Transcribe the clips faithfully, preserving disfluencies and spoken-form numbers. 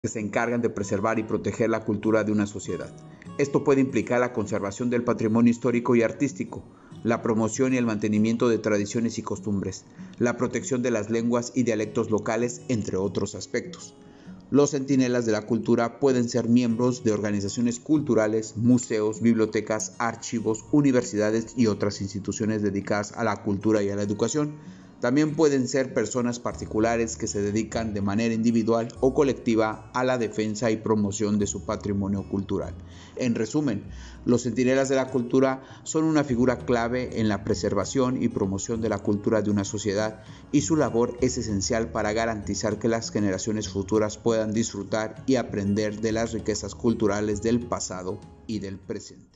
que se encargan de preservar y proteger la cultura de una sociedad. Esto puede implicar la conservación del patrimonio histórico y artístico, la promoción y el mantenimiento de tradiciones y costumbres, la protección de las lenguas y dialectos locales, entre otros aspectos. Los centinelas de la cultura pueden ser miembros de organizaciones culturales, museos, bibliotecas, archivos, universidades y otras instituciones dedicadas a la cultura y a la educación. También pueden ser personas particulares que se dedican de manera individual o colectiva a la defensa y promoción de su patrimonio cultural. En resumen, los centinelas de la cultura son una figura clave en la preservación y promoción de la cultura de una sociedad, y su labor es esencial para garantizar que las generaciones futuras puedan disfrutar y aprender de las riquezas culturales del pasado y del presente.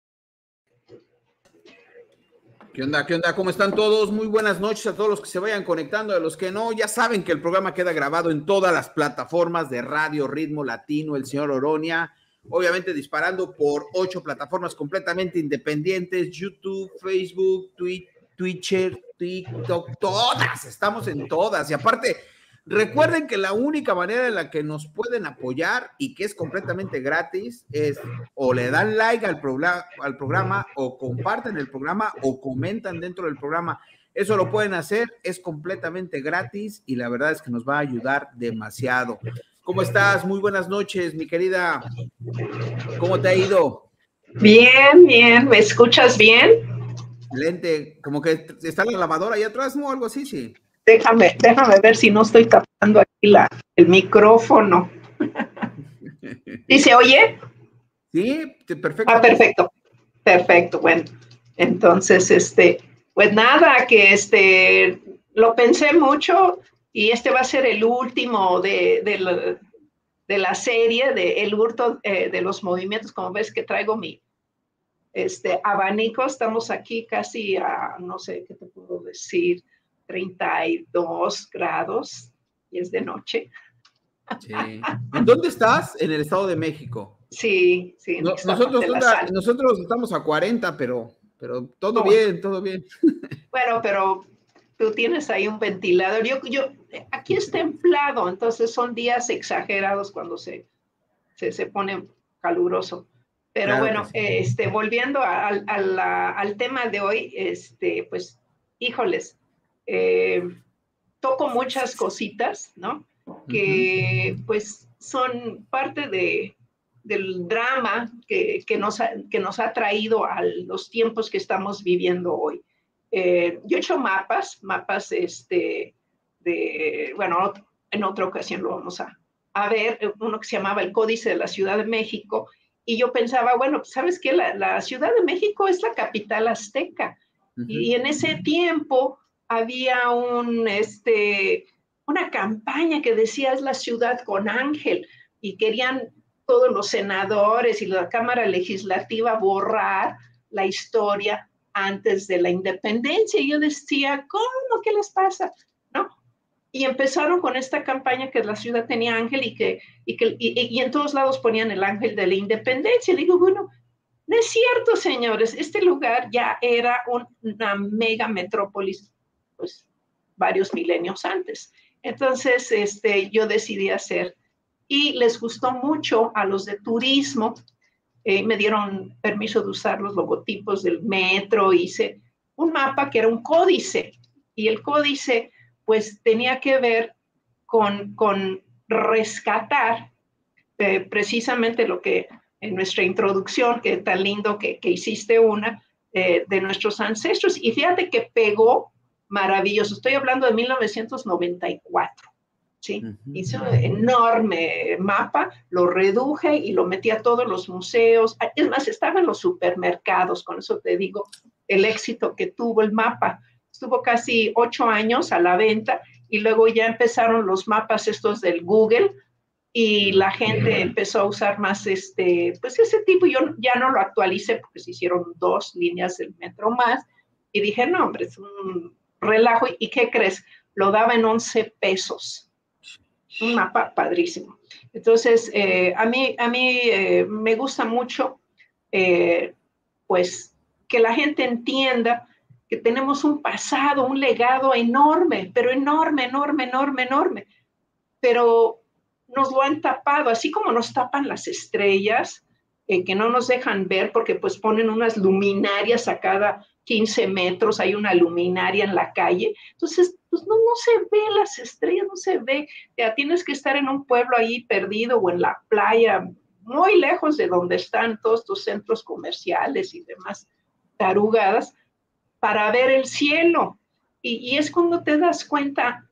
¿Qué onda? ¿Qué onda? ¿Cómo están todos? Muy buenas noches a todos los que se vayan conectando, a los que no, ya saben que el programa queda grabado en todas las plataformas de radio, Ritmo Latino, el señor Oronia, obviamente disparando por ocho plataformas completamente independientes, YouTube, Facebook, Twitch, Twitcher, TikTok, todas, estamos en todas, y aparte, recuerden que la única manera en la que nos pueden apoyar y que es completamente gratis es o le dan like al, programa, al programa o comparten el programa o comentan dentro del programa. Eso lo pueden hacer, es completamente gratis y la verdad es que nos va a ayudar demasiado. ¿Cómo estás? Muy buenas noches, mi querida. ¿Cómo te ha ido? Bien, bien. ¿Me escuchas bien? Excelente. Como que está la lavadora ahí atrás, ¿no? Algo así, sí. Déjame, déjame ver si no estoy tapando aquí la, el micrófono. ¿Y se oye? Sí, perfecto. Ah, perfecto. Perfecto. Bueno, entonces, este, pues nada, que este, lo pensé mucho y este va a ser el último de, de, la, de la serie de El hurto eh, de los movimientos. Como ves que traigo mi este abanico, estamos aquí casi a, no sé qué te puedo decir, treinta y dos grados y es de noche. Sí. ¿En dónde estás? En el Estado de México. Sí, sí. No, nosotros, nosotros estamos a cuarenta, pero, pero todo oh. bien, todo bien. Bueno, pero tú tienes ahí un ventilador. Yo, yo, aquí es templado, entonces son días exagerados cuando se, se, se pone caluroso. Pero claro bueno, sí. este, volviendo a, a, a la, al tema de hoy, este, pues, híjoles, eh, toco muchas cositas, ¿no? Que uh-huh. pues son parte de, del drama que, que, nos ha, que nos ha traído a los tiempos que estamos viviendo hoy. Eh, yo he hecho mapas, mapas este, de, bueno, en otra ocasión lo vamos a, a ver, uno que se llamaba el Códice de la Ciudad de México, y yo pensaba, bueno, ¿sabes qué? La, la Ciudad de México es la capital azteca, uh-huh. y en ese tiempo había un, este, una campaña que decía es la ciudad con ángel, y querían todos los senadores y la Cámara Legislativa borrar la historia antes de la independencia. Y yo decía, ¿cómo? ¿Qué les pasa? ¿No? Y empezaron con esta campaña que la ciudad tenía ángel y que, y, que, y, y en todos lados ponían el ángel de la independencia. Y digo, bueno, no es cierto, señores, este lugar ya era un, una mega metrópolis, pues, varios milenios antes. Entonces, este, yo decidí hacer, y les gustó mucho a los de turismo, eh, me dieron permiso de usar los logotipos del metro, hice un mapa que era un códice, y el códice, pues, tenía que ver con, con rescatar eh, precisamente lo que en nuestra introducción, que tan lindo que, que hiciste una, eh, de nuestros ancestros, y fíjate que pegó maravilloso. Estoy hablando de mil novecientos noventa y cuatro, ¿sí? Uh-huh. Hice un enorme mapa, lo reduje y lo metí a todos los museos. Es más, estaba en los supermercados, con eso te digo el éxito que tuvo el mapa. Estuvo casi ocho años a la venta y luego ya empezaron los mapas estos del Google, y la gente empezó a usar más este, pues ese tipo. Yo ya no lo actualicé porque se hicieron dos líneas del metro más, y dije, no, hombre, es un relajo. ¿Y qué crees? Lo daba en once pesos. Un mapa padrísimo. Entonces, eh, a mí, a mí eh, me gusta mucho, eh, pues, que la gente entienda que tenemos un pasado, un legado enorme, pero enorme, enorme, enorme, enorme. Pero nos lo han tapado, así como nos tapan las estrellas, eh, que no nos dejan ver porque pues ponen unas luminarias a cada quince metros, hay una luminaria en la calle, entonces pues no, no se ve las estrellas, no se ve, ya tienes que estar en un pueblo ahí perdido o en la playa, muy lejos de donde están todos tus centros comerciales y demás tarugadas, para ver el cielo. Y, y es cuando te das cuenta,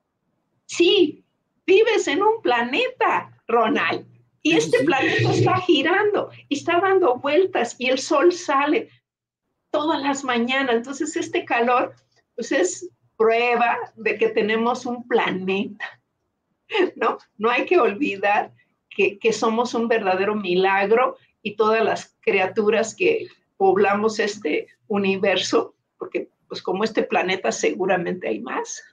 sí, vives en un planeta, Ronald, y este sí, planeta está girando y está dando vueltas y el sol sale todas las mañanas. Entonces este calor, pues es prueba de que tenemos un planeta, ¿no? No hay que olvidar que, que somos un verdadero milagro y todas las criaturas que poblamos este universo, porque pues como este planeta seguramente hay más.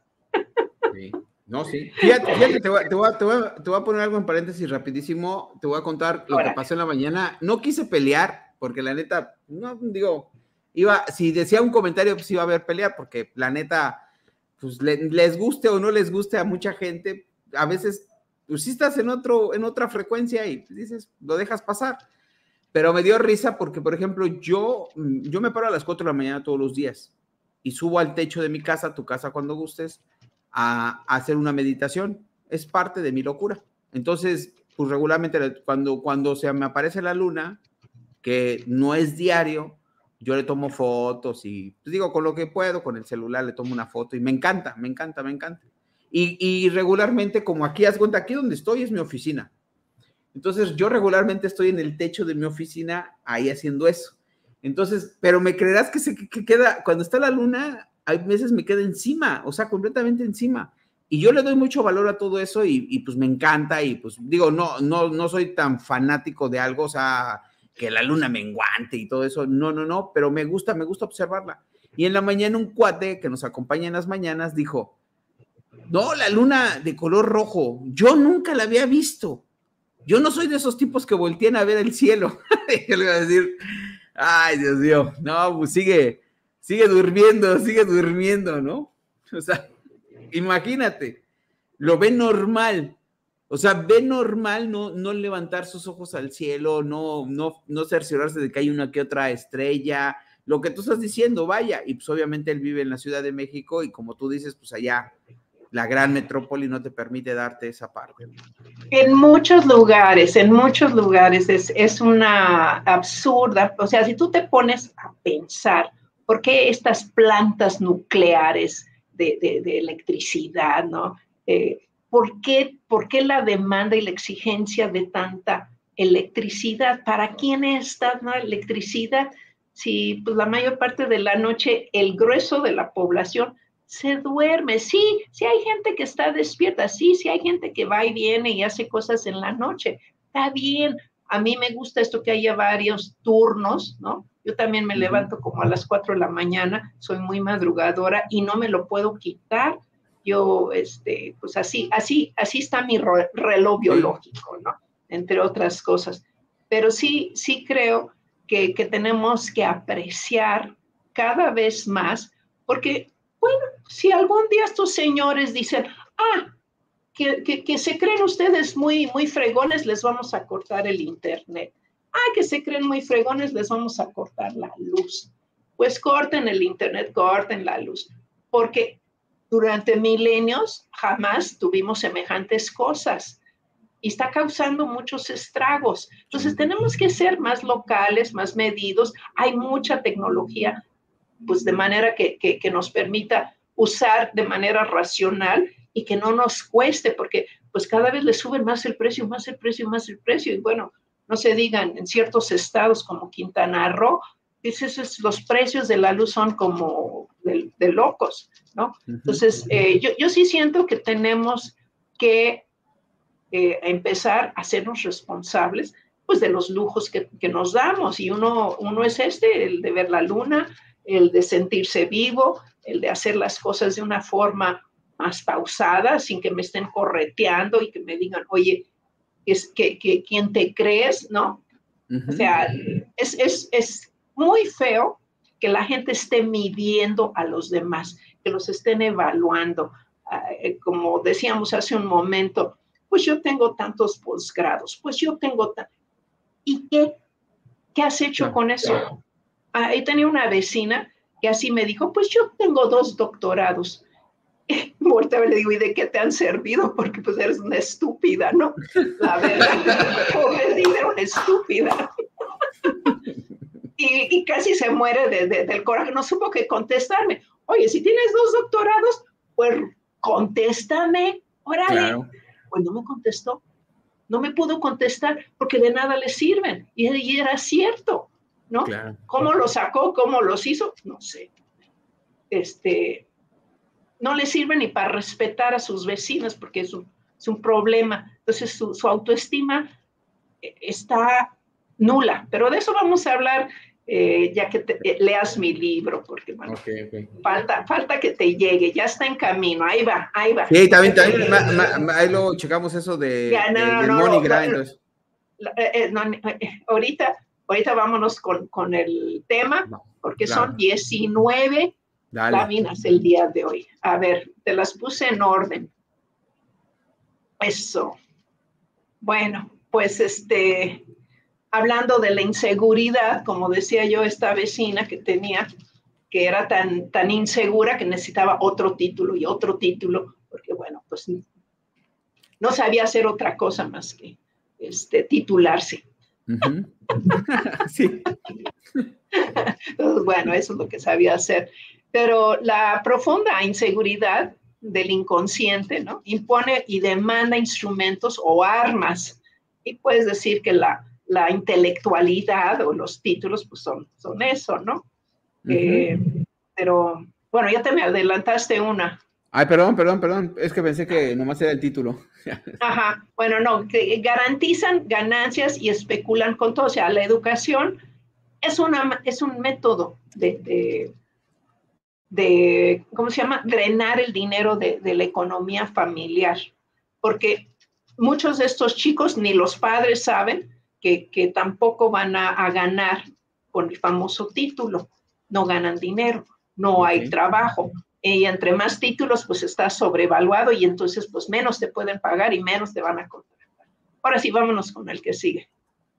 Sí. No, sí. Fíjate, fíjate te, voy, te, voy, te, voy, te voy a poner algo en paréntesis rapidísimo. Te voy a contar lo Ahora. que pasó en la mañana. No quise pelear, porque la neta, no, digo, iba, si decía un comentario, pues iba a haber pelea, porque la neta, pues le, les guste o no les guste a mucha gente, a veces, pues sí estás en, otro, en otra frecuencia y dices, lo dejas pasar. Pero me dio risa porque, por ejemplo, yo, yo me paro a las cuatro de la mañana todos los días y subo al techo de mi casa, tu casa cuando gustes, a, a hacer una meditación. Es parte de mi locura. Entonces, pues regularmente cuando, cuando se me aparece la luna, que no es diario, yo le tomo fotos y pues digo, con lo que puedo, con el celular le tomo una foto y me encanta, me encanta, me encanta. Y, y regularmente, como aquí, haz cuenta, aquí donde estoy es mi oficina. Entonces, yo regularmente estoy en el techo de mi oficina ahí haciendo eso. Entonces, pero me creerás que se que queda, cuando está la luna, hay veces me queda encima, o sea, completamente encima. Y yo le doy mucho valor a todo eso y, y pues me encanta y pues digo, no, no, no soy tan fanático de algo, o sea, que la luna menguante y todo eso, no, no, no, pero me gusta, me gusta observarla. Y en la mañana un cuate que nos acompaña en las mañanas dijo, no, la luna de color rojo, yo nunca la había visto. Yo no soy de esos tipos que voltean a ver el cielo. Yo le iba a decir, ay, Dios mío, no, pues sigue, sigue durmiendo, sigue durmiendo, ¿no? O sea, imagínate, lo ve normal, o sea, ve normal no, no levantar sus ojos al cielo, no, no, no cerciorarse de que hay una que otra estrella, lo que tú estás diciendo, vaya, y pues obviamente él vive en la Ciudad de México y como tú dices, pues allá la gran metrópoli no te permite darte esa parte. En muchos lugares, en muchos lugares es, es una absurda, o sea, si tú te pones a pensar, ¿por qué estas plantas nucleares de, de, de electricidad, no? Eh, ¿por qué, ¿Por qué la demanda y la exigencia de tanta electricidad? ¿Para quién es esta electricidad? Si pues, la mayor parte de la noche el grueso de la población se duerme, sí, sí hay gente que está despierta, sí, sí hay gente que va y viene y hace cosas en la noche, está bien, a mí me gusta esto que haya varios turnos, ¿no? Yo también me levanto como a las cuatro de la mañana, soy muy madrugadora y no me lo puedo quitar, yo, este, pues así, así, así está mi reloj biológico, ¿no? Entre otras cosas, pero sí, sí creo que, que tenemos que apreciar cada vez más, porque bueno, si algún día estos señores dicen, ah, que, que, que se creen ustedes muy, muy fregones, les vamos a cortar el internet. Ah, que se creen muy fregones, les vamos a cortar la luz. Pues corten el internet, corten la luz. Porque durante milenios jamás tuvimos semejantes cosas. Y está causando muchos estragos. Entonces tenemos que ser más locales, más medidos. Hay mucha tecnología pues de manera que, que, que nos permita usar de manera racional y que no nos cueste, porque pues cada vez le suben más el precio, más el precio, más el precio, y bueno, no se digan, en ciertos estados como Quintana Roo, dices, los precios de la luz son como de, de locos, ¿no? Entonces, eh, yo, yo sí siento que tenemos que eh, empezar a hacernos responsables pues de los lujos que, que nos damos, y uno, uno es este, el de ver la luna, el de sentirse vivo, el de hacer las cosas de una forma más pausada, sin que me estén correteando y que me digan, oye, es que, que ¿quién te crees? ¿No? Uh-huh. O sea, es, es, es muy feo que la gente esté midiendo a los demás, que los estén evaluando. Uh, como decíamos hace un momento, pues yo tengo tantos posgrados, pues yo tengo... ¿Y qué? ¿Qué has hecho Claro. con eso? Ahí tenía una vecina que así me dijo, pues yo tengo dos doctorados. Volteo y le digo, ¿y de qué te han servido? Porque pues eres una estúpida, ¿no? La verdad, pobrecita, era una estúpida. y, y casi se muere de, de, del coraje, no supo qué contestarme. Oye, si tienes dos doctorados, pues contéstame, órale. Claro. Pues no me contestó, no me pudo contestar porque de nada le sirven. Y, y era cierto, ¿no? Claro. ¿Cómo lo sacó? ¿Cómo los hizo? No sé. Este, no le sirve ni para respetar a sus vecinos porque es un, es un problema. Entonces su, su autoestima está nula. Pero de eso vamos a hablar eh, ya que te, eh, leas mi libro, porque bueno, okay, okay. Falta, falta que te llegue, ya está en camino, ahí va, ahí va. Sí, también, también ma, ma, ma, ahí luego checamos eso de, ya, no, de, no, del no, Money no, Gra, no, entonces. Eh, eh, no, eh, ahorita, ahorita vámonos con, con el tema, porque claro. Son diecinueve Dale. Láminas el día de hoy. A ver, te las puse en orden. Eso. Bueno, pues este, hablando de la inseguridad, como decía yo, esta vecina que tenía, que era tan, tan insegura que necesitaba otro título y otro título, porque bueno, pues no sabía hacer otra cosa más que este, titularse. Uh-huh. Sí. Entonces, bueno, eso es lo que sabía hacer. Pero la profunda inseguridad del inconsciente, ¿no? Impone y demanda instrumentos o armas. Y puedes decir que la, la intelectualidad o los títulos pues son, son eso, ¿no? Uh-huh. eh, pero, bueno, ya te me adelantaste una. Ay, perdón, perdón, perdón. Es que pensé que nomás era el título. Ajá, bueno, no, que garantizan ganancias y especulan con todo. O sea, la educación es, una, es un método de, de, de, ¿cómo se llama? Drenar el dinero de, de la economía familiar. Porque muchos de estos chicos ni los padres saben que, que tampoco van a, a ganar con el famoso título. No ganan dinero, no okay. hay trabajo. Y entre más títulos, pues estás sobrevaluado y entonces pues menos te pueden pagar y menos te van a contratar. Ahora sí, vámonos con el que sigue.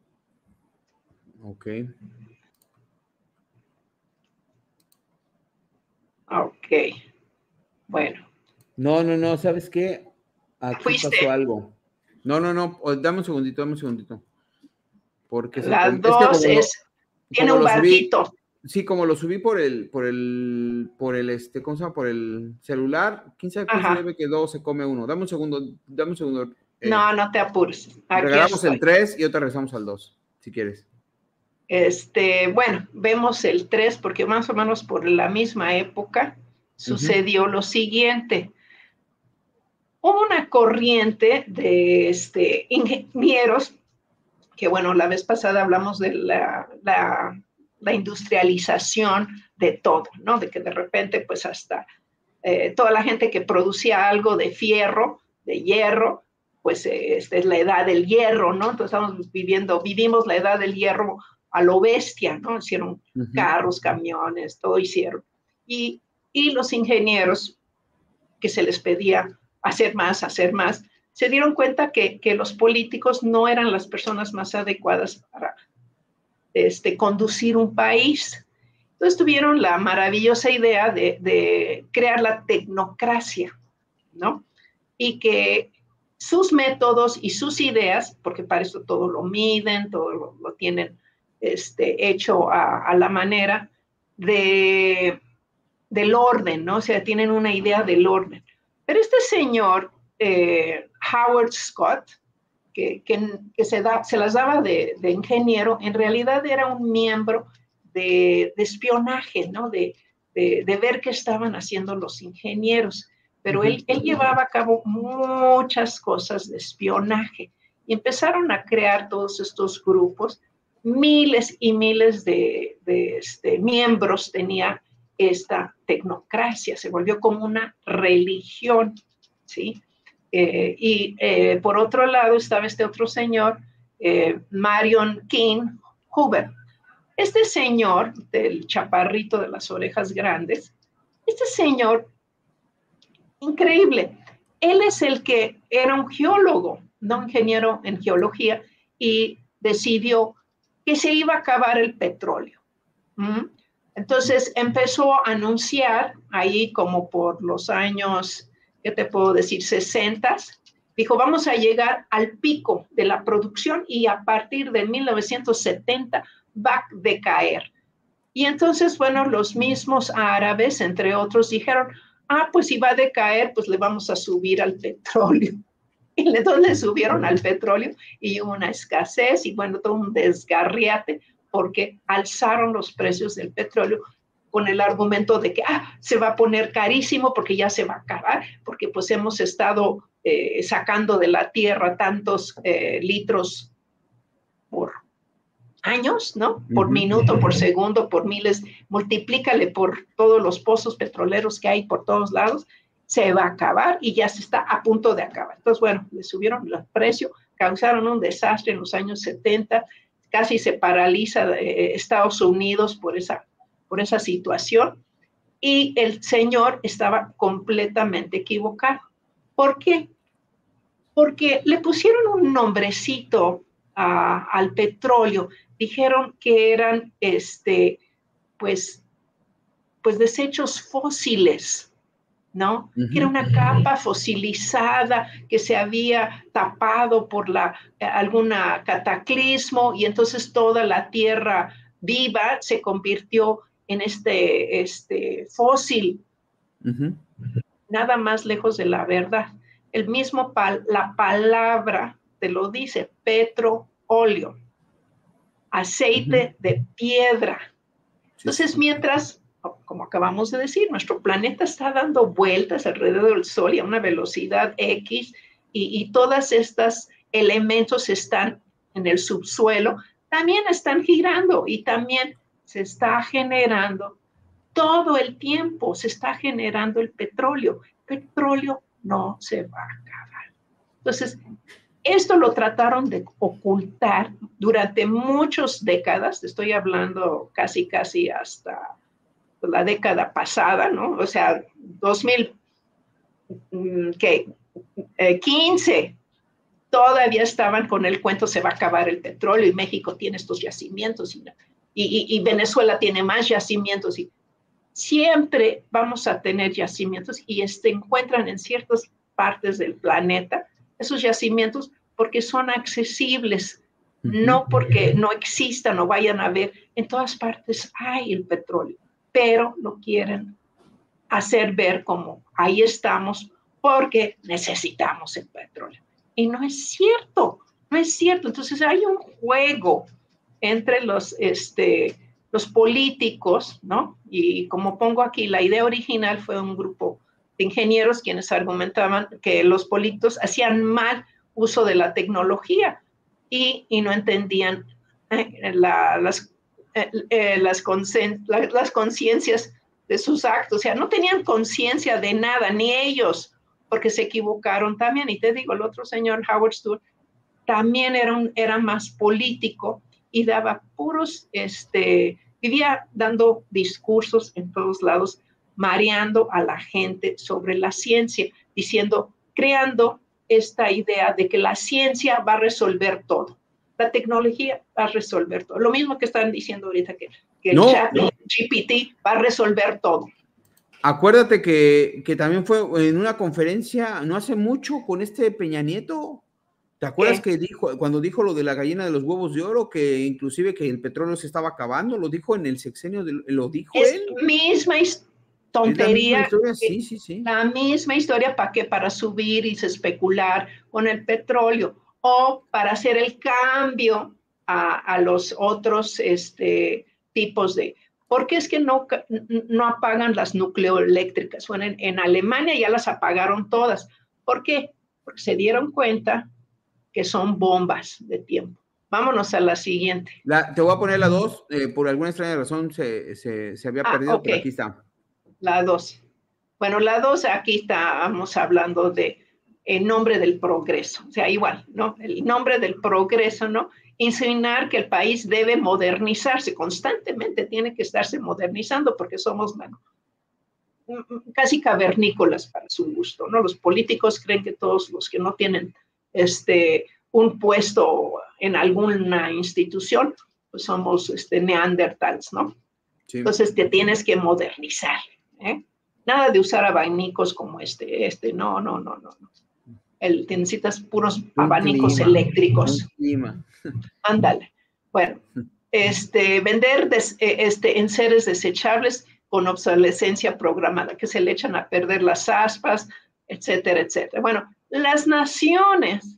Ok. Ok. Bueno. No, no, no, ¿sabes qué? Aquí ¿Fuiste? pasó algo. No, no, no, dame un segundito, dame un segundito. Porque la dos es, es lo, tiene un barquito. Subí, sí, como lo subí por el, por el, por el, este, ¿cómo se llama? Por el celular, quién sabe qué se debe que dos se come uno. Dame un segundo, dame un segundo. Eh, no, no te apures. Aquí regalamos estoy. El tres y otra regresamos al dos, si quieres. Este, bueno, vemos el tres porque más o menos por la misma época sucedió uh-huh. lo siguiente. Hubo una corriente de este, ingenieros que bueno, la vez pasada hablamos de la, la, la industrialización de todo, ¿no? De que de repente, pues hasta eh, toda la gente que producía algo de fierro, de hierro, pues eh, esta es la edad del hierro, ¿no? Entonces estamos viviendo, vivimos la edad del hierro a lo bestia, ¿no? Hicieron uh-huh. carros, camiones, todo hicieron. Y, y los ingenieros que se les pedía hacer más, hacer más, se dieron cuenta que, que los políticos no eran las personas más adecuadas para este, conducir un país. Entonces tuvieron la maravillosa idea de, de crear la tecnocracia, ¿no? Y que sus métodos y sus ideas, porque para eso todo lo miden, todo lo, lo tienen este, hecho a, a la manera de, del orden, ¿no? O sea, tienen una idea del orden. Pero este señor... Eh, Howard Scott, que, que, que se, da, se las daba de, de ingeniero, en realidad era un miembro de, de espionaje, ¿no? De, de, de ver qué estaban haciendo los ingenieros. Pero uh-huh. él, él llevaba a cabo muchas cosas de espionaje y empezaron a crear todos estos grupos. Miles y miles de, de este, miembros tenía esta tecnocracia, se volvió como una religión, ¿sí? Eh, y eh, por otro lado estaba este otro señor, eh, Marion King Hoover. Este señor, del chaparrito de las orejas grandes, este señor, increíble, él es el que era un geólogo, no ingeniero en geología, y decidió que se iba a acabar el petróleo. ¿Mm? Entonces empezó a anunciar ahí como por los años, ¿qué te puedo decir? sesentas. Dijo, vamos a llegar al pico de la producción y a partir de mil novecientos setenta va a decaer. Y entonces, bueno, los mismos árabes, entre otros, dijeron, ah, pues si va a decaer, pues le vamos a subir al petróleo. Y entonces le subieron al petróleo y hubo una escasez y bueno, todo un desgarriate porque alzaron los precios del petróleo con el argumento de que ah, se va a poner carísimo porque ya se va a acabar, porque pues hemos estado eh, sacando de la tierra tantos eh, litros por años, ¿no? Por uh-huh. minuto, por segundo, por miles, multiplícale por todos los pozos petroleros que hay por todos lados, se va a acabar y ya se está a punto de acabar. Entonces, bueno, le subieron el precio, causaron un desastre en los años setenta, casi se paraliza eh, Estados Unidos por esa, por esa situación y el señor estaba completamente equivocado. ¿Por qué? Porque le pusieron un nombrecito a, al petróleo, dijeron que eran este, pues, pues desechos fósiles, ¿no? Uh-huh. Que era una capa fosilizada que se había tapado por la, eh, alguna cataclismo y entonces toda la tierra viva se convirtió en este, este fósil. Uh-huh. Nada más lejos de la verdad. El mismo, pal, la palabra te lo dice, petróleo, aceite uh-huh. de piedra. Entonces, mientras, como acabamos de decir, nuestro planeta está dando vueltas alrededor del Sol y a una velocidad X, y, y todos estos elementos están en el subsuelo, también están girando y también se está generando, todo el tiempo se está generando el petróleo. El petróleo no se va a acabar. Entonces, esto lo trataron de ocultar durante muchas décadas, estoy hablando casi, casi hasta la década pasada, ¿no? O sea, dos mil quince, todavía estaban con el cuento, se va a acabar el petróleo y México tiene estos yacimientos y, y, y Venezuela tiene más yacimientos y siempre vamos a tener yacimientos y se encuentran en ciertas partes del planeta esos yacimientos porque son accesibles, uh-huh. no porque no existan o vayan a ver. En todas partes hay el petróleo, pero lo quieren hacer ver como ahí estamos porque necesitamos el petróleo. Y no es cierto, no es cierto. Entonces hay un juego entre los, este, los políticos, ¿no? Y como pongo aquí, la idea original fue un grupo de ingenieros quienes argumentaban que los políticos hacían mal uso de la tecnología y, y no entendían eh, la, las, eh, eh, las, concien, la, las conciencias de sus actos. O sea, no tenían conciencia de nada, ni ellos, porque se equivocaron también. Y te digo, el otro señor, Howard Stewart, también era, un, era más político y daba puros, este, vivía dando discursos en todos lados, mareando a la gente sobre la ciencia, diciendo, creando esta idea de que la ciencia va a resolver todo. La tecnología va a resolver todo. Lo mismo que están diciendo ahorita, que, que no, el chat no. G P T va a resolver todo. Acuérdate que, que también fue en una conferencia no hace mucho con este Peña Nieto. ¿Te acuerdas ¿Qué? que dijo, cuando dijo lo de la gallina de los huevos de oro, que inclusive que el petróleo se estaba acabando? Lo dijo en el sexenio, de, lo dijo es él. Misma tontería. Es la misma historia, sí, sí, sí. La misma historia, ¿para qué? Para subir y especular con el petróleo o para hacer el cambio a, a los otros este, tipos de... ¿Por qué es que no, no apagan las nucleoeléctricas? Bueno, en, en Alemania ya las apagaron todas. ¿Por qué? Porque se dieron cuenta que son bombas de tiempo. Vámonos a la siguiente. La, te voy a poner la dos, eh, por alguna extraña razón se, se, se había ah, perdido, okay. Pero aquí está. La dos. Bueno, la dos, aquí estábamos hablando de el nombre del progreso. O sea, igual, ¿no? El nombre del progreso, ¿no? Insinuar que el país debe modernizarse, constantemente tiene que estarse modernizando porque somos casi cavernícolas para su gusto, ¿no? Los políticos creen que todos los que no tienen este, un puesto en alguna institución, pues somos este, neandertals, ¿no? Sí. Entonces te tienes que modernizar, ¿eh? Nada de usar abanicos como este, este, no, no, no, no. El, te necesitas puros un abanicos clima, eléctricos. Ándale. Bueno, este, vender des, este, enseres desechables con obsolescencia programada, que se le echan a perder las aspas, etcétera, etcétera. Bueno, las naciones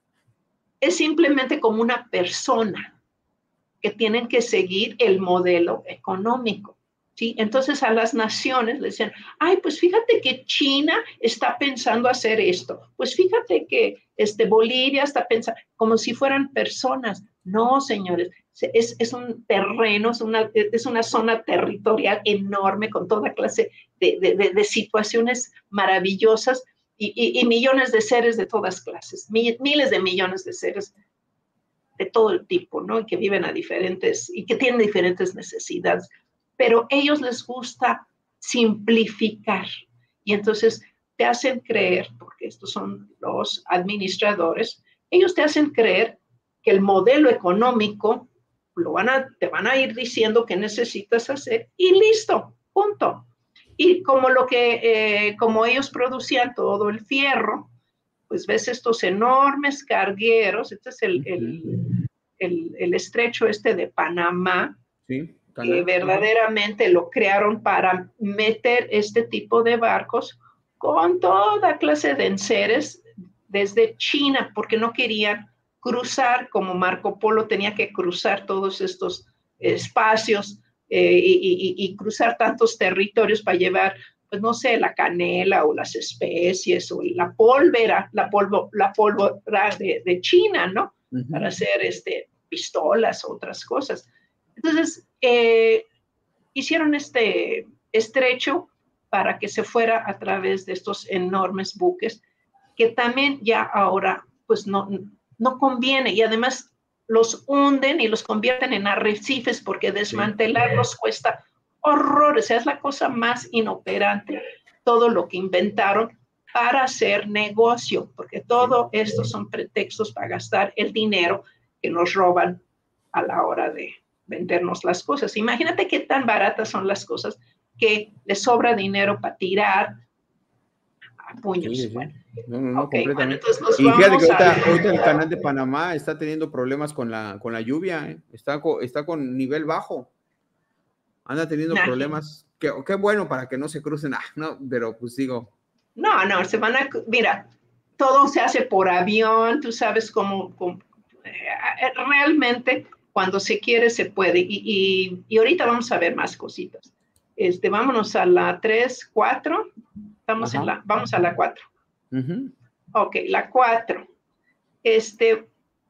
es simplemente como una persona que tienen que seguir el modelo económico, ¿sí? Entonces a las naciones les decían, ay, pues fíjate que China está pensando hacer esto, pues fíjate que este, Bolivia está pensando, como si fueran personas. No, señores, es, es un terreno, es una, es una zona territorial enorme con toda clase de, de, de, de situaciones maravillosas y, y, y millones de seres de todas clases, miles de millones de seres de todo el tipo, ¿no? Y que viven a diferentes, y que tienen diferentes necesidades, pero ellos les gusta simplificar, y entonces te hacen creer, porque estos son los administradores, ellos te hacen creer que el modelo económico lo van a, te van a ir diciendo qué necesitas hacer, y listo, punto. Y como lo que, eh, como ellos producían todo el fierro, pues ves estos enormes cargueros, este es el, el, el, el estrecho este de Panamá, sí, que verdaderamente lo crearon para meter este tipo de barcos con toda clase de enseres desde China, porque no querían cruzar, como Marco Polo tenía que cruzar todos estos espacios eh, y, y, y cruzar tantos territorios para llevar, pues no sé, la canela o las especies o la pólvora, la, polvo, la pólvora de, de China, ¿no? Uh-huh. Para hacer este, pistolas o otras cosas. Entonces, eh, hicieron este estrecho para que se fuera a través de estos enormes buques, que también ya ahora, pues no, no conviene, y además los hunden y los convierten en arrecifes porque desmantelarlos sí. cuesta horrores, o sea, es la cosa más inoperante, todo lo que inventaron para hacer negocio, porque todo esto son pretextos para gastar el dinero que nos roban a la hora de vendernos las cosas. Imagínate qué tan baratas son las cosas que les sobra dinero para tirar a puños. Sí, sí, sí. Bueno, no, no, no, okay, completamente. Bueno, nos y fíjate que ahorita, a... ahorita el canal de Panamá está teniendo problemas con la, con la lluvia, ¿eh? está, está con nivel bajo. Anda teniendo nah, problemas. Qué, qué bueno para que no se crucen. Ah, no, pero pues digo. No, no, se van a. Mira, todo se hace por avión, tú sabes cómo. cómo eh, realmente, cuando se quiere, se puede. Y, y, y ahorita vamos a ver más cositas. Este, vámonos a la tres, cuatro. Estamos Ajá. en la. Vamos a la cuatro. Uh-huh. Ok, la cuatro. Este.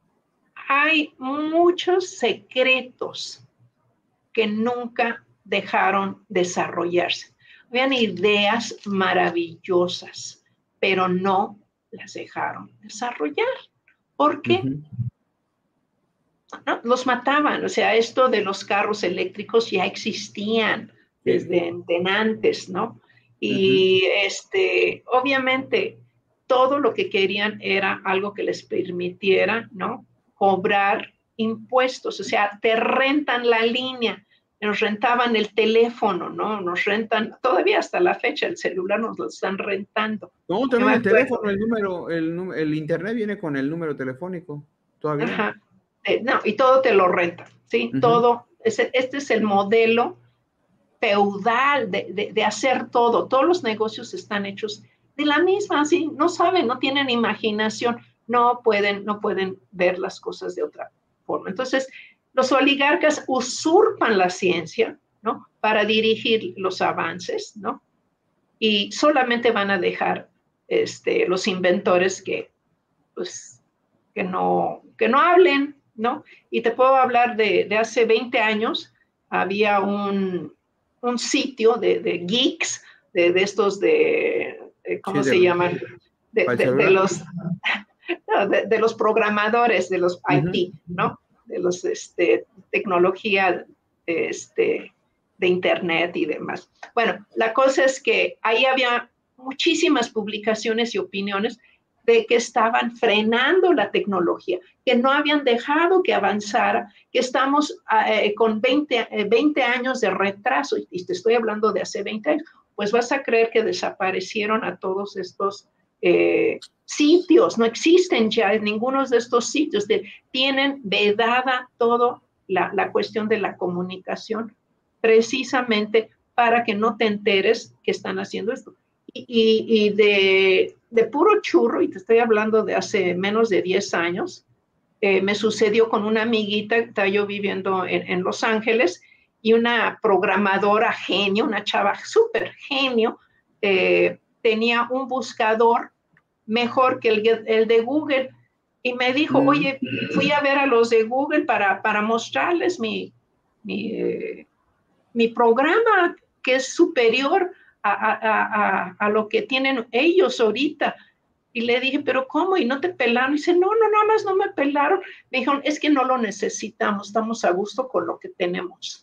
Hay muchos secretos que nunca dejaron desarrollarse. Habían ideas maravillosas, pero no las dejaron desarrollar. ¿Por qué? Uh-huh. No, los mataban. O sea, esto de los carros eléctricos ya existían desde sí. antes, ¿no? Y uh-huh. este, obviamente, todo lo que querían era algo que les permitiera, ¿no? Cobrar impuestos, o sea, te rentan la línea, nos rentaban el teléfono, ¿no? Nos rentan, todavía hasta la fecha, el celular nos lo están rentando. No, también el teléfono, el número, el, el internet viene con el número telefónico, todavía. Ajá. Eh, no, y todo te lo rentan, ¿sí? Uh-huh. Todo, ese, este es el modelo feudal de, de, de hacer todo, todos los negocios están hechos de la misma, ¿sí? No saben, no tienen imaginación, no pueden, no pueden ver las cosas de otra forma. Entonces, los oligarcas usurpan la ciencia, ¿no? Para dirigir los avances, ¿no? Y solamente van a dejar este, los inventores que, pues, que no, que no hablen, ¿no? Y te puedo hablar de, de hace veinte años, había un, un sitio de, de geeks, de, de estos de, de ¿cómo sí, se de llaman? De, de, de los... No, de, de los programadores, de los I T, uh-huh. ¿no? De los, este, tecnología, este, de internet y demás. Bueno, la cosa es que ahí había muchísimas publicaciones y opiniones de que estaban frenando la tecnología, que no habían dejado que avanzara, que estamos eh, con veinte, eh, veinte años de retraso, y te estoy hablando de hace veinte años, pues vas a creer que desaparecieron a todos estos eh, sitios, no existen ya en ninguno de estos sitios, de, tienen vedada toda la, la cuestión de la comunicación, precisamente para que no te enteres que están haciendo esto. Y, y, y de, de puro churro, y te estoy hablando de hace menos de diez años, eh, me sucedió con una amiguita, estaba yo viviendo en, en Los Ángeles, y una programadora genio, una chava súper genio, eh, tenía un buscador mejor que el, el de Google, y me dijo, mm. oye, fui a ver a los de Google para, para mostrarles mi, mi, eh, mi programa, que es superior A, a, a, a lo que tienen ellos ahorita. Y le dije, ¿pero cómo? ¿Y no te pelaron? Y dice, no, no, nada más no me pelaron. Me dijeron, es que no lo necesitamos, estamos a gusto con lo que tenemos.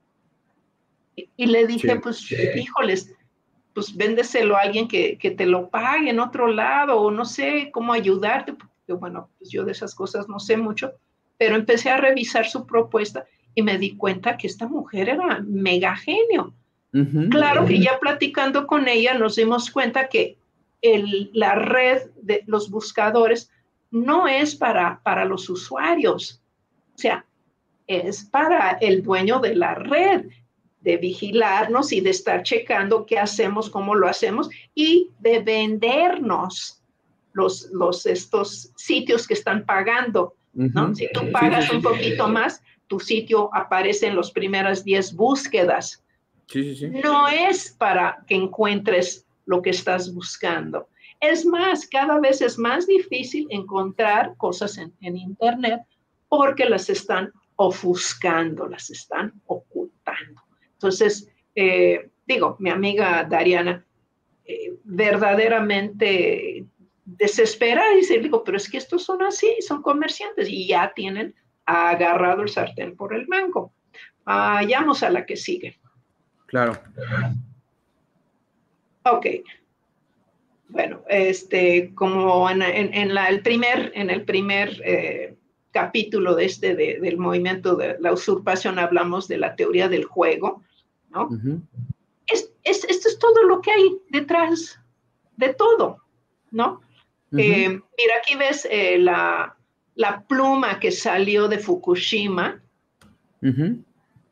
Y, y le dije, sí. pues, sí. híjoles, pues véndeselo a alguien que, que te lo pague en otro lado, o no sé cómo ayudarte, porque bueno, pues yo de esas cosas no sé mucho, pero empecé a revisar su propuesta y me di cuenta que esta mujer era mega genio. Uh-huh. Claro que ya platicando con ella nos dimos cuenta que el, la red de los buscadores no es para, para los usuarios, o sea, es para el dueño de la red, de vigilarnos y de estar checando qué hacemos, cómo lo hacemos, y de vendernos los, los, estos sitios que están pagando, ¿no? Uh-huh. Si tú pagas sí, sí, sí. un poquito más, tu sitio aparece en las primeras diez búsquedas. Sí, sí, sí. No es para que encuentres lo que estás buscando. Es más, cada vez es más difícil encontrar cosas en, en Internet porque las están ofuscando, las están ocultando. Entonces, eh, digo, mi amiga Dariana eh, verdaderamente desespera y dice, digo, pero es que estos son así, son comerciantes y ya tienen agarrado el sartén por el mango. Vayamos a la que sigue. Claro. Ok. Bueno, este, como en, en, en la, el primer, en el primer eh, capítulo de este, de, del movimiento de la usurpación, hablamos de la teoría del juego, ¿no? Uh-huh. es, es, esto es todo lo que hay detrás de todo, ¿no? Uh-huh. eh, mira, aquí ves eh, la, la pluma que salió de Fukushima. Uh-huh.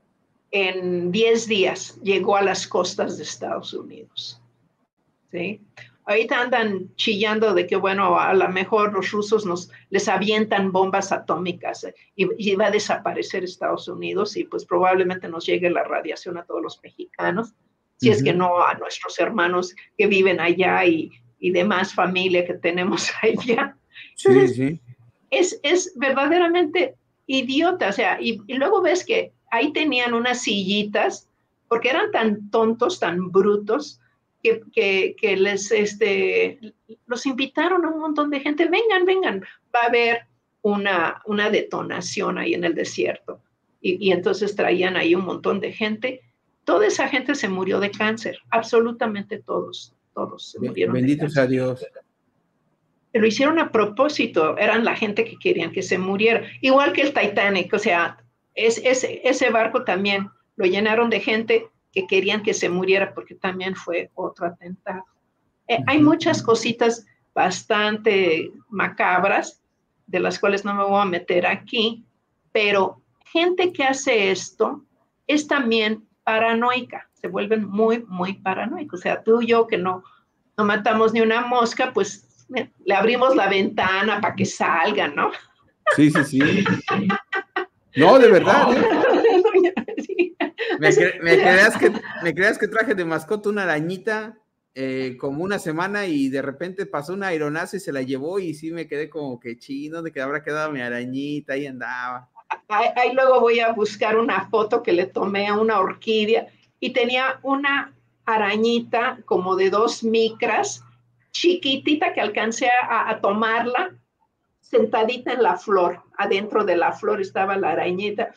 En diez días llegó a las costas de Estados Unidos. ¿Sí? Ahorita andan chillando de que, bueno, a lo mejor los rusos nos, les avientan bombas atómicas eh, y, y va a desaparecer Estados Unidos y pues probablemente nos llegue la radiación a todos los mexicanos, si uh-huh. es que no a nuestros hermanos que viven allá y, y demás familia que tenemos allá. Entonces, sí, sí. Es, es verdaderamente idiota, o sea, y, y luego ves que ahí tenían unas sillitas, porque eran tan tontos, tan brutos, que, que, que les, este, los invitaron a un montón de gente, vengan, vengan, va a haber una, una detonación ahí en el desierto. Y, y entonces traían ahí un montón de gente. Toda esa gente se murió de cáncer, absolutamente todos, todos se murieron de cáncer. Benditos a Dios. Lo hicieron a propósito, eran la gente que querían que se muriera, igual que el Titanic, o sea, es, ese, ese barco también lo llenaron de gente que querían que se muriera porque también fue otro atentado. Eh, uh-huh. Hay muchas cositas bastante macabras, de las cuales no me voy a meter aquí, pero gente que hace esto es también paranoica, se vuelven muy, muy paranoicos. O sea, tú y yo que no, no matamos ni una mosca, pues le abrimos la ventana para que salga, ¿no? Sí, sí, sí. No, de verdad, ¿eh? Sí. Me, cre me, creas que, me creas que traje de mascota una arañita eh, como una semana y de repente pasó un aeronazo y se la llevó y sí me quedé como que chino, ¿dónde que habrá quedado mi arañita? Ahí andaba. Ahí, ahí luego voy a buscar una foto que le tomé a una orquídea y tenía una arañita como de dos micras, chiquitita, que alcancé a, a tomarla, sentadita en la flor, adentro de la flor estaba la arañita,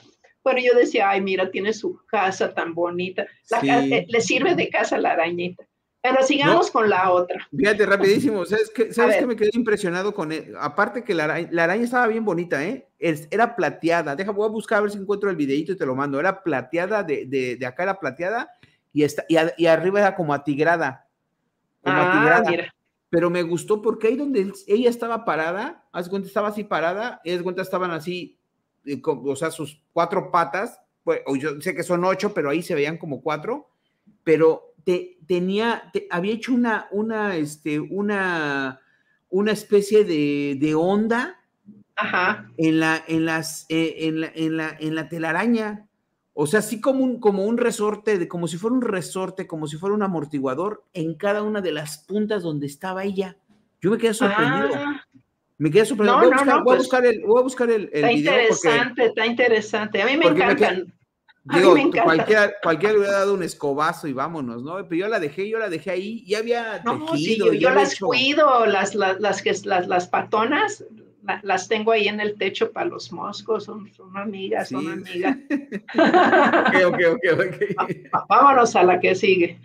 Bueno, yo decía, ay, mira, tiene su casa tan bonita. La Sí. ca- eh, le sirve de casa a la arañita. Pero sigamos No, con la otra. fíjate, rapidísimo, ¿sabes qué, A ¿sabes qué ver. me quedé impresionado con él? Aparte que la araña, la araña estaba bien bonita, ¿eh? Es- Era plateada. Deja, voy a buscar a ver si encuentro el videito y te lo mando. Era plateada, de, de, de acá era plateada y, está, y, a- y arriba era como atigrada, como Ah, atigrada. mira. Pero me gustó porque ahí donde él- ella estaba parada, haz de cuenta, estaba así parada, y haz de cuenta estaban así, eh, con- o sea, sus cuatro patas, pues, o yo sé que son ocho, pero ahí se veían como cuatro, pero te, tenía, te- había hecho una, una, este, una, una especie de, de onda Ajá. en la, en las, eh, en la, en la, en la telaraña. O sea, así como un, como un resorte, de, como si fuera un resorte, como si fuera un amortiguador en cada una de las puntas donde estaba ella. Yo me quedé sorprendido. Ah, Me quedé sorprendido. no, Voy a no, buscar, no, voy a pues buscar el, voy a buscar el, el está video porque, interesante, está interesante. A mí me porque me quedé, encantan. A mí me digo, encantan. cualquiera, cualquiera le hubiera dado un escobazo y vámonos, ¿no? Pero yo la dejé, yo la dejé ahí, y había No, sí, tejido, yo, y yo ya había las hecho. cuido, las, las, las, que- las, las patonas, la- las tengo ahí en el techo para los moscos, son, son amigas, son Sí. amigas. Ok, ok, ok, ok. Va- Vámonos a la que sigue.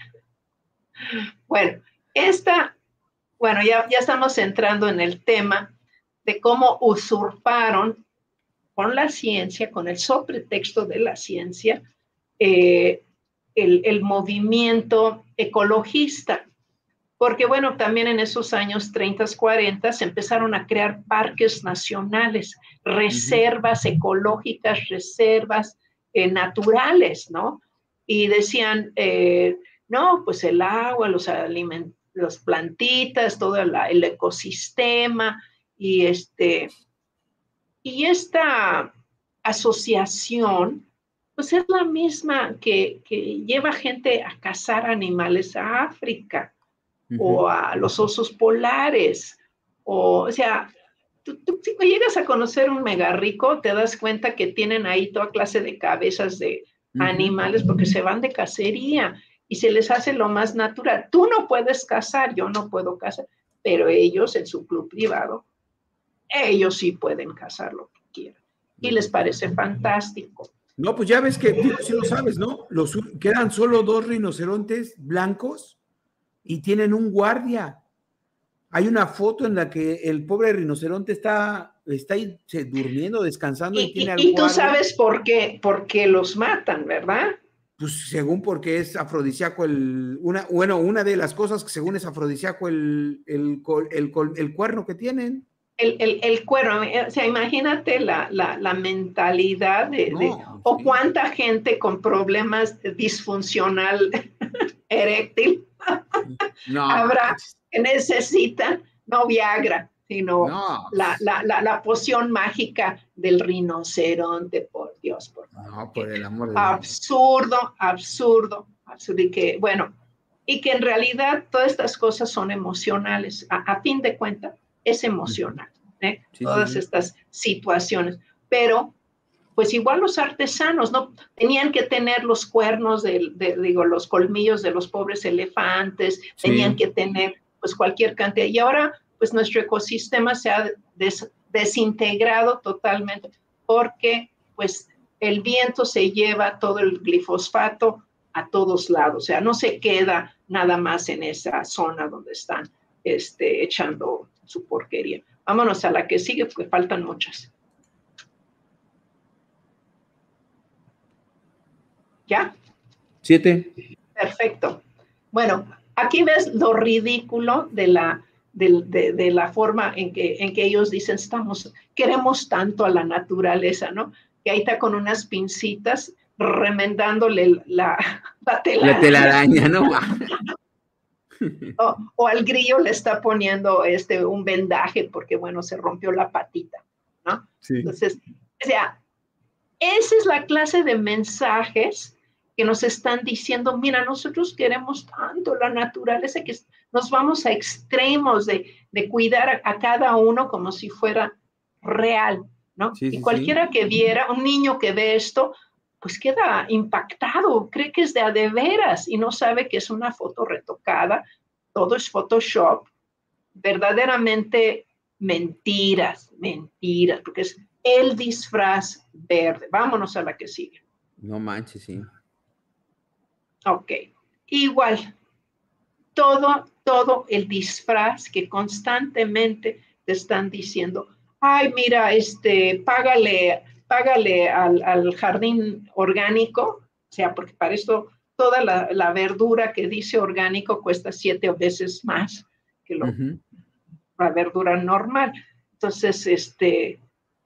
Bueno, esta, bueno, ya, ya estamos entrando en el tema de cómo usurparon con la ciencia, con el sobretexto de la ciencia, eh, el, el movimiento ecologista. Porque bueno, también en esos años treinta, cuarenta se empezaron a crear parques nacionales, reservas uh-huh. ecológicas, reservas eh, naturales, ¿no? Y decían, eh, no, pues el agua, los alimentos, las plantitas, todo la, el ecosistema, y, este, y esta asociación, pues es la misma que, que lleva gente a cazar animales a África. Uh-huh. O a los osos polares, o, o sea, tú, tú, si llegas a conocer un mega rico, te das cuenta que tienen ahí toda clase de cabezas de uh-huh. animales porque se van de cacería y se les hace lo más natural. Tú no puedes cazar, yo no puedo cazar, pero ellos en su club privado, ellos sí pueden cazar lo que quieran y les parece fantástico. No, pues ya ves que, digo, sí lo sabes, ¿no? Los, quedan solo dos rinocerontes blancos y tienen un guardia. Hay una foto en la que el pobre rinoceronte está, está ahí se, durmiendo, descansando y, y tiene y, al y guardia. tú sabes por qué, por qué los matan, ¿verdad? Pues según porque es afrodisíaco el, una, bueno, una de las cosas que según es afrodisíaco el, el, el, el, el cuerno que tienen. El, el, el cuerno, o sea, imagínate la, la, la mentalidad de, no, de sí. o cuánta gente con problemas disfuncional eréctil no, habrá que necesitan no Viagra, sino no. La, la, la, la poción mágica del rinoceronte, por Dios, por favor. No, por el amor de absurdo, Dios. absurdo, absurdo, y que, bueno, y que en realidad todas estas cosas son emocionales, a, a fin de cuentas, es emocional, ¿eh? Sí, todas sí, sí. estas situaciones, pero pues igual los artesanos, ¿no? Tenían que tener los cuernos, de, de, digo, los colmillos de los pobres elefantes, sí. tenían que tener pues cualquier cantidad, y ahora pues nuestro ecosistema se ha des, desintegrado totalmente, porque pues el viento se lleva todo el glifosfato a todos lados, o sea, no se queda nada más en esa zona donde están este, echando su porquería. Vámonos a la que sigue, porque faltan muchas. ¿Ya? Siete. Perfecto. Bueno, aquí ves lo ridículo de la, de, de, de la forma en que, en que ellos dicen, estamos, queremos tanto a la naturaleza, ¿no? Que ahí está con unas pincitas remendándole la, la telaraña. La telaraña, ¿no? o, o al grillo le está poniendo este, un vendaje porque, bueno, se rompió la patita, ¿no? Sí. Entonces, o sea, esa es la clase de mensajes que nos están diciendo, mira, nosotros queremos tanto la naturaleza que nos vamos a extremos de, de cuidar a, a cada uno como si fuera real, ¿no? Sí, y sí, cualquiera sí. que viera, un niño que ve esto, pues queda impactado, cree que es de a de veras y no sabe que es una foto retocada, todo es Photoshop, verdaderamente mentiras, mentiras, porque es el disfraz verde. Vámonos a la que sigue. No manches, sí. Ok, igual, todo, todo el disfraz que constantemente te están diciendo, ay, mira, este, págale, págale al, al jardín orgánico, o sea, porque para esto toda la, la verdura que dice orgánico cuesta siete veces más que lo, uh-huh. la verdura normal. Entonces, este,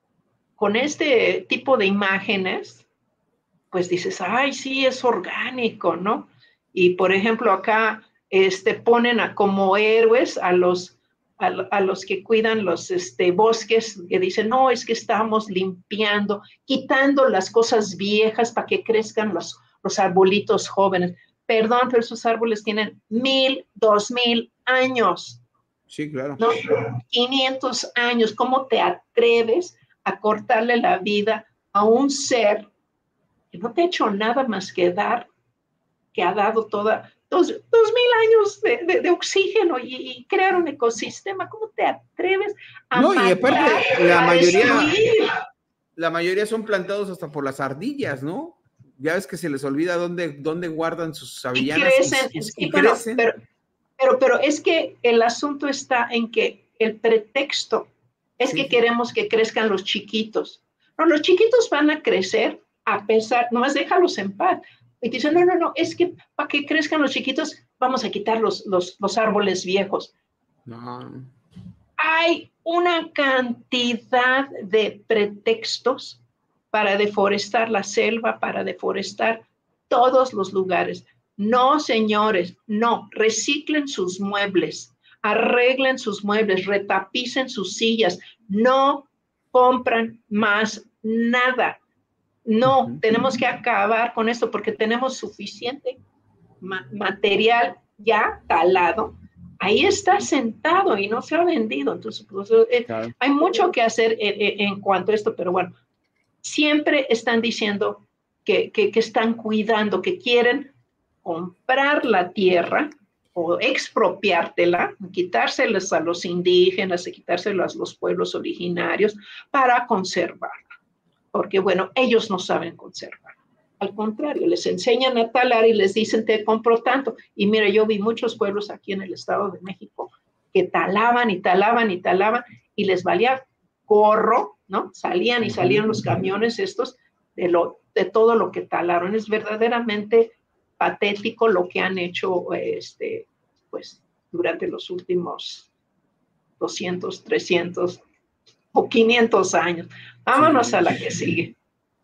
con este tipo de imágenes, pues dices, ay, sí, es orgánico, ¿no? Y, por ejemplo, acá este, ponen a, como héroes a los, a, a los que cuidan los este, bosques, que dicen, no, es que estamos limpiando, quitando las cosas viejas para que crezcan los, los arbolitos jóvenes. Perdón, pero esos árboles tienen mil, dos mil años. Sí, claro. ¿No? quinientos años. ¿Cómo te atreves a cortarle la vida a un ser que no te ha hecho nada más que dar, que ha dado toda, dos, dos mil años de, de, de oxígeno y, y crear un ecosistema? ¿Cómo te atreves a no, matar, y aparte, la mayoría, destruir? La mayoría son plantados hasta por las ardillas, ¿no? Ya ves que se les olvida dónde, dónde guardan sus avellanas. Y crecen, y, y, sí, y bueno, crecen. Pero, pero, pero es que el asunto está en que el pretexto es sí, que sí. queremos que crezcan los chiquitos. No, los chiquitos van a crecer a pesar, nomás déjalos en paz. Y dicen, no, no, no, es que para que crezcan los chiquitos vamos a quitar los, los, los árboles viejos. No. Hay una cantidad de pretextos para deforestar la selva, para deforestar todos los lugares. No, señores, no, reciclen sus muebles, arreglen sus muebles, retapicen sus sillas, no compran más nada. No, uh-huh. tenemos que acabar con esto porque tenemos suficiente ma- material ya talado. Ahí está sentado y no se ha vendido. Entonces, pues, eh, claro. hay mucho que hacer en, en, en cuanto a esto, pero bueno, siempre están diciendo que, que, que están cuidando, que quieren comprar la tierra o expropiártela, quitárselas a los indígenas, quitárselas a los pueblos originarios para conservarla. Porque, bueno, ellos no saben conservar. Al contrario, les enseñan a talar y les dicen, te compro tanto. Y mira, yo vi muchos pueblos aquí en el Estado de México que talaban y talaban y talaban y les valía gorro, ¿no? Salían y salían los camiones estos de, lo, de todo lo que talaron. Es verdaderamente patético lo que han hecho este, pues, durante los últimos doscientos, trescientos o quinientos años. Vámonos sí. a la que sigue.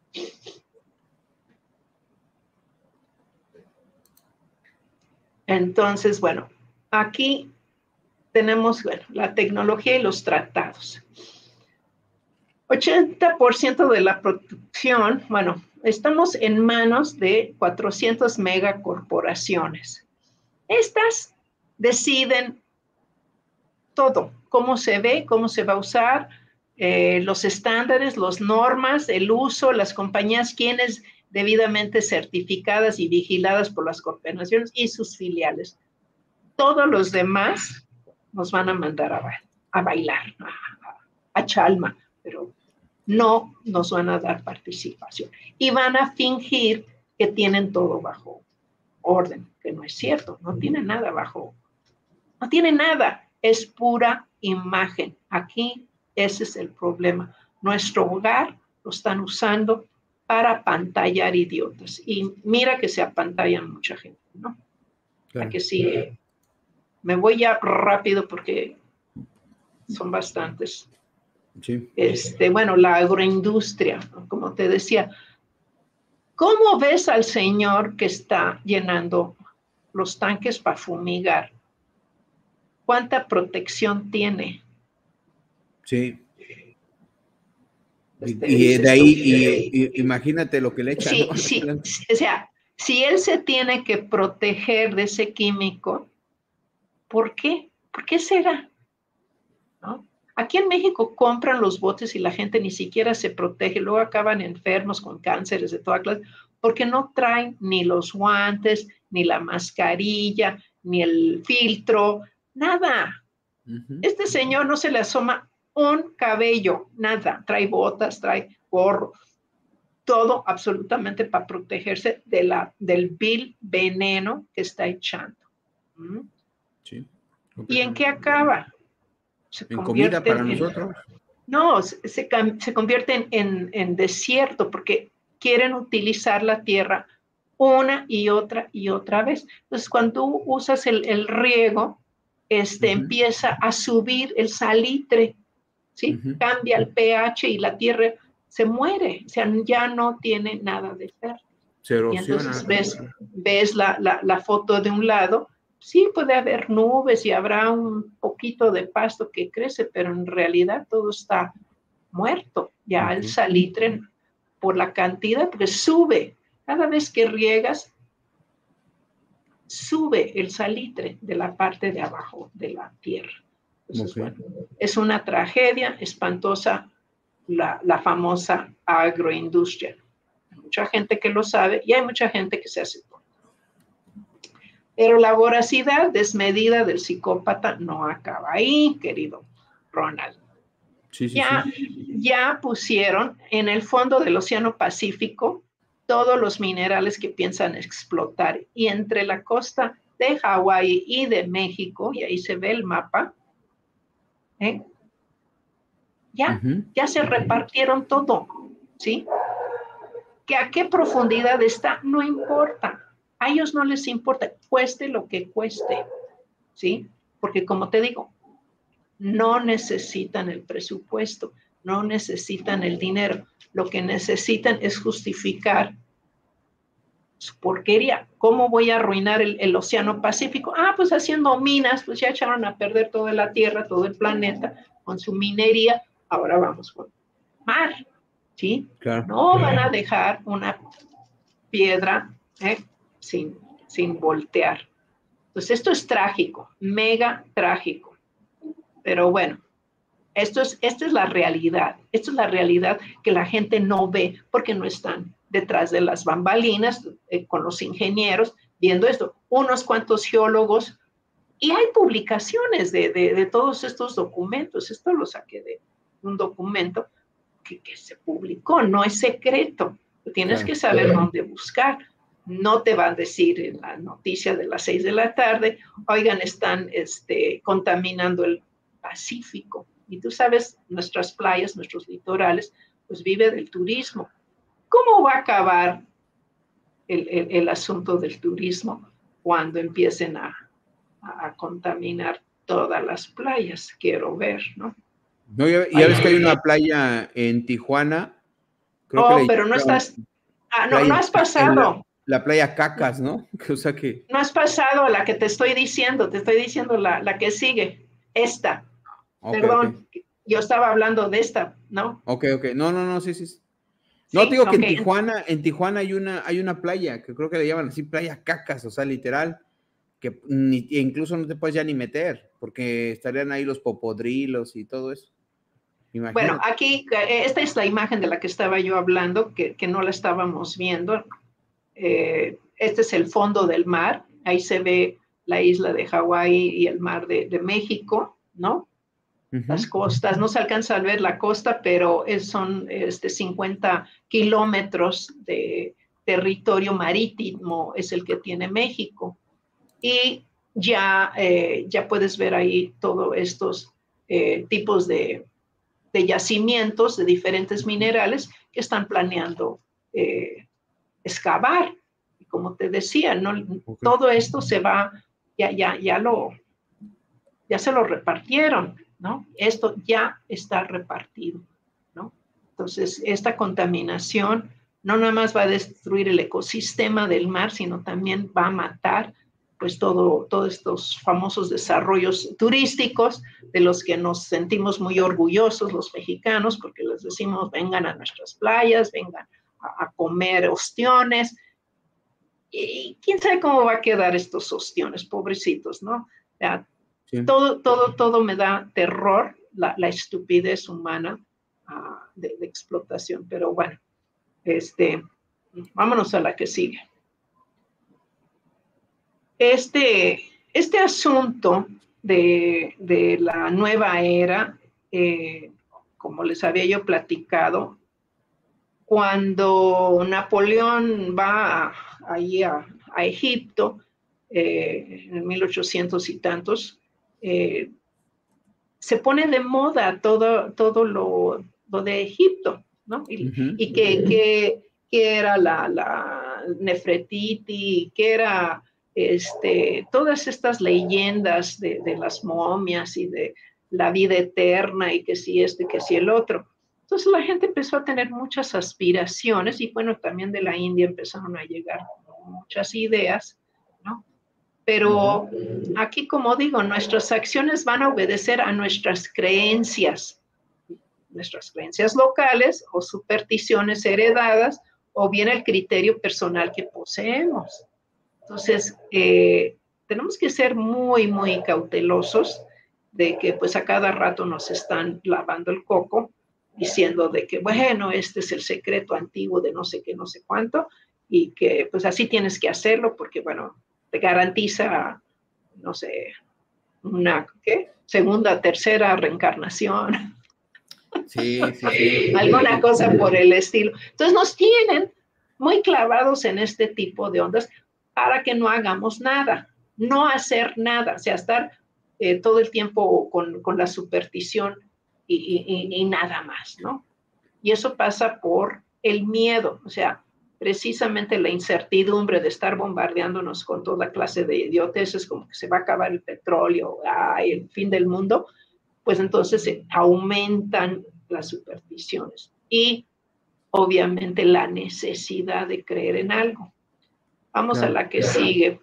Entonces, bueno, aquí tenemos bueno, la tecnología y los tratados. ochenta por ciento de la producción, bueno, estamos en manos de cuatrocientas megacorporaciones. Estas deciden todo, cómo se ve, cómo se va a usar, eh, los estándares, las normas, el uso, las compañías, quienes debidamente certificadas y vigiladas por las corporaciones y sus filiales. Todos los demás nos van a mandar a, ba a bailar, a, a chalma, pero no nos van a dar participación. Y van a fingir que tienen todo bajo orden, que no es cierto, no tienen nada bajo, no tienen nada, es pura imagen. Aquí ese es el problema. Nuestro hogar lo están usando para pantallar idiotas. Y mira que se apantallan mucha gente, ¿no? Claro. ¿A que sí? Me voy ya rápido porque son bastantes. Sí. Este, bueno, la agroindustria, ¿no? Como te decía. ¿Cómo ves al señor que está llenando los tanques para fumigar? ¿Cuánta protección tiene? Sí. Y, y de ahí, y, y, imagínate lo que le echan. Sí, ¿no? sí, o sea, si él se tiene que proteger de ese químico, ¿por qué? ¿Por qué será? ¿No? Aquí en México compran los botes y la gente ni siquiera se protege, luego acaban enfermos con cánceres de toda clase, porque no traen ni los guantes, ni la mascarilla, ni el filtro, nada. Uh-huh. Este señor no se le asoma un cabello, nada, trae botas, trae gorro, todo absolutamente para protegerse de la, del vil veneno que está echando. ¿Mm? Sí. ¿Y en qué acaba? Se en comida para en, nosotros. No, se, se, se convierte en, en, en desierto porque quieren utilizar la tierra una y otra y otra vez. Entonces, cuando tú usas el, el riego, este, uh-huh. empieza a subir el salitre, ¿sí? Uh-huh. Cambia el pH y la tierra se muere, o sea, ya no tiene nada de fértil. Se erosiona. Y entonces ves, ves la, la, la foto de un lado, sí puede haber nubes y habrá un poquito de pasto que crece, pero en realidad todo está muerto. Ya uh-huh. el salitre, por la cantidad, porque sube. Cada vez que riegas, sube el salitre de la parte de abajo de la tierra. Entonces, okay. bueno, es una tragedia espantosa la, la famosa agroindustria. Hay mucha gente que lo sabe y hay mucha gente que se hace tonta. Pero la voracidad desmedida del psicópata no acaba ahí, querido Ronald. Sí, sí, ya, sí. ya pusieron en el fondo del Océano Pacífico todos los minerales que piensan explotar. Y entre la costa de Hawái y de México, y ahí se ve el mapa, ¿eh? ya, uh-huh. ya se repartieron todo, ¿sí? Que a qué profundidad está, no importa. A ellos no les importa, cueste lo que cueste, ¿sí? Porque como te digo, no necesitan el presupuesto, no necesitan el dinero. Lo que necesitan es justificar su porquería. ¿Cómo voy a arruinar el, el Océano Pacífico? Ah, pues haciendo minas, pues ya echaron a perder toda la Tierra, todo el planeta, con su minería. Ahora vamos con mar, ¿sí? Claro. No van a dejar una piedra ¿eh? sin, sin voltear. Entonces, esto es trágico, mega trágico. Pero bueno, esto es, esta es la realidad. Esta es la realidad que la gente no ve porque no están detrás de las bambalinas eh, con los ingenieros viendo esto. Unos cuantos geólogos y hay publicaciones de, de, de todos estos documentos. Esto lo saqué de un documento que, que se publicó, no es secreto. Tienes que saber dónde buscar. No te van a decir en la noticia de las seis de la tarde, oigan, están este, contaminando el Pacífico. Y tú sabes, nuestras playas, nuestros litorales, pues vive del turismo. ¿Cómo va a acabar el, el, el asunto del turismo cuando empiecen a, a, a contaminar todas las playas? Quiero ver, ¿no? No, ya, ya ves que hay una playa en Tijuana. Creo oh, que pero no estás... Ah, no, no has pasado. La, la playa Cacas, ¿no? O sea que... No has pasado a la que te estoy diciendo, te estoy diciendo la, la que sigue, esta. Okay, Perdón, okay. Yo estaba hablando de esta, ¿no? Ok, ok. No, no, no, sí, sí. No, sí, te digo okay. que en Tijuana, en Tijuana hay una, hay una playa, que creo que le llaman así, playa Cacas, o sea, literal, que ni, incluso no te puedes ya ni meter, porque estarían ahí los popodrilos y todo eso. Imagínate. Bueno, aquí, esta es la imagen de la que estaba yo hablando, que, que no la estábamos viendo. Eh, este es el fondo del mar, ahí se ve la isla de Hawái y el mar de, de México, ¿no? Uh-huh. Las costas, no se alcanza a ver la costa, pero es, son este, cincuenta kilómetros de territorio marítimo, es el que tiene México. Y ya, eh, ya puedes ver ahí todos estos eh, tipos de, de yacimientos de diferentes minerales que están planeando eh, excavar. Y como te decía, ¿no? Okay. Todo esto se va, ya, ya, ya, lo, ya se lo repartieron, ¿no? Esto ya está repartido, ¿no? Entonces, esta contaminación no nada más va a destruir el ecosistema del mar, sino también va a matar, pues, todo, todos estos famosos desarrollos turísticos de los que nos sentimos muy orgullosos los mexicanos, porque les decimos, vengan a nuestras playas, vengan a, a comer ostiones, y quién sabe cómo va a quedar estos ostiones, pobrecitos, ¿no? O sea, sí. Todo, todo, todo me da terror, la, la estupidez humana uh, de, de explotación. Pero bueno, este, vámonos a la que sigue. Este, este asunto de, de la nueva era eh, como les había yo platicado, cuando Napoleón va ahí a, a Egipto, eh, en mil ochocientos y tantos, eh, se pone de moda todo, todo lo, lo de Egipto, ¿no? Y, uh-huh. y que, que, que era la, la Nefertiti, que era este, todas estas leyendas de, de las momias y de la vida eterna y que si este, que si el otro. Entonces la gente empezó a tener muchas aspiraciones y bueno, también de la India empezaron a llegar muchas ideas, ¿no? Pero aquí, como digo, nuestras acciones van a obedecer a nuestras creencias, nuestras creencias locales o supersticiones heredadas o bien el criterio personal que poseemos. Entonces, eh, tenemos que ser muy, muy cautelosos de que pues a cada rato nos están lavando el coco diciendo de que, bueno, este es el secreto antiguo de no sé qué, no sé cuánto, y que pues así tienes que hacerlo porque, bueno, te garantiza, no sé, una, ¿qué? Segunda, tercera reencarnación. Sí, sí, sí. Alguna cosa por el estilo. Entonces nos tienen muy clavados en este tipo de ondas para que no hagamos nada, no hacer nada, o sea, estar eh, todo el tiempo con, con la superstición y, y, y nada más, ¿no? Y eso pasa por el miedo, o sea, precisamente la incertidumbre de estar bombardeándonos con toda clase de idioteces, como que se va a acabar el petróleo, ay, el fin del mundo, pues entonces se aumentan las supersticiones y obviamente la necesidad de creer en algo. Vamos claro. a la que sigue.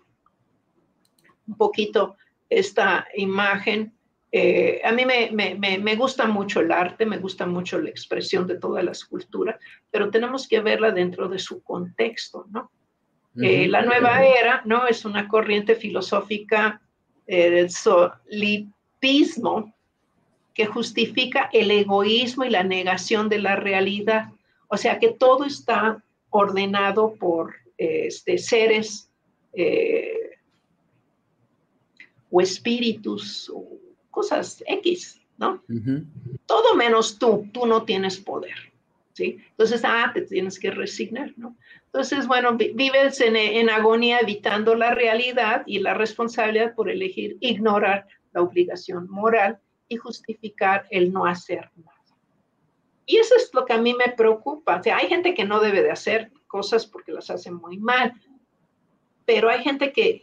Un poquito esta imagen. Eh, a mí me, me, me gusta mucho el arte, me gusta mucho la expresión de todas las culturas, pero tenemos que verla dentro de su contexto, ¿no? Uh-huh. Eh, la nueva era, ¿no? Es una corriente filosófica eh, del solipismo que justifica el egoísmo y la negación de la realidad. O sea, que todo está ordenado por eh, este, seres eh, o espíritus o cosas X, ¿no? Uh-huh. Todo menos tú, tú no tienes poder, ¿sí? Entonces, ah, te tienes que resignar, ¿no? Entonces, bueno, vives en, en agonía evitando la realidad y la responsabilidad por elegir ignorar la obligación moral y justificar el no hacer nada. Y eso es lo que a mí me preocupa. O sea, hay gente que no debe de hacer cosas porque las hace muy mal, pero hay gente que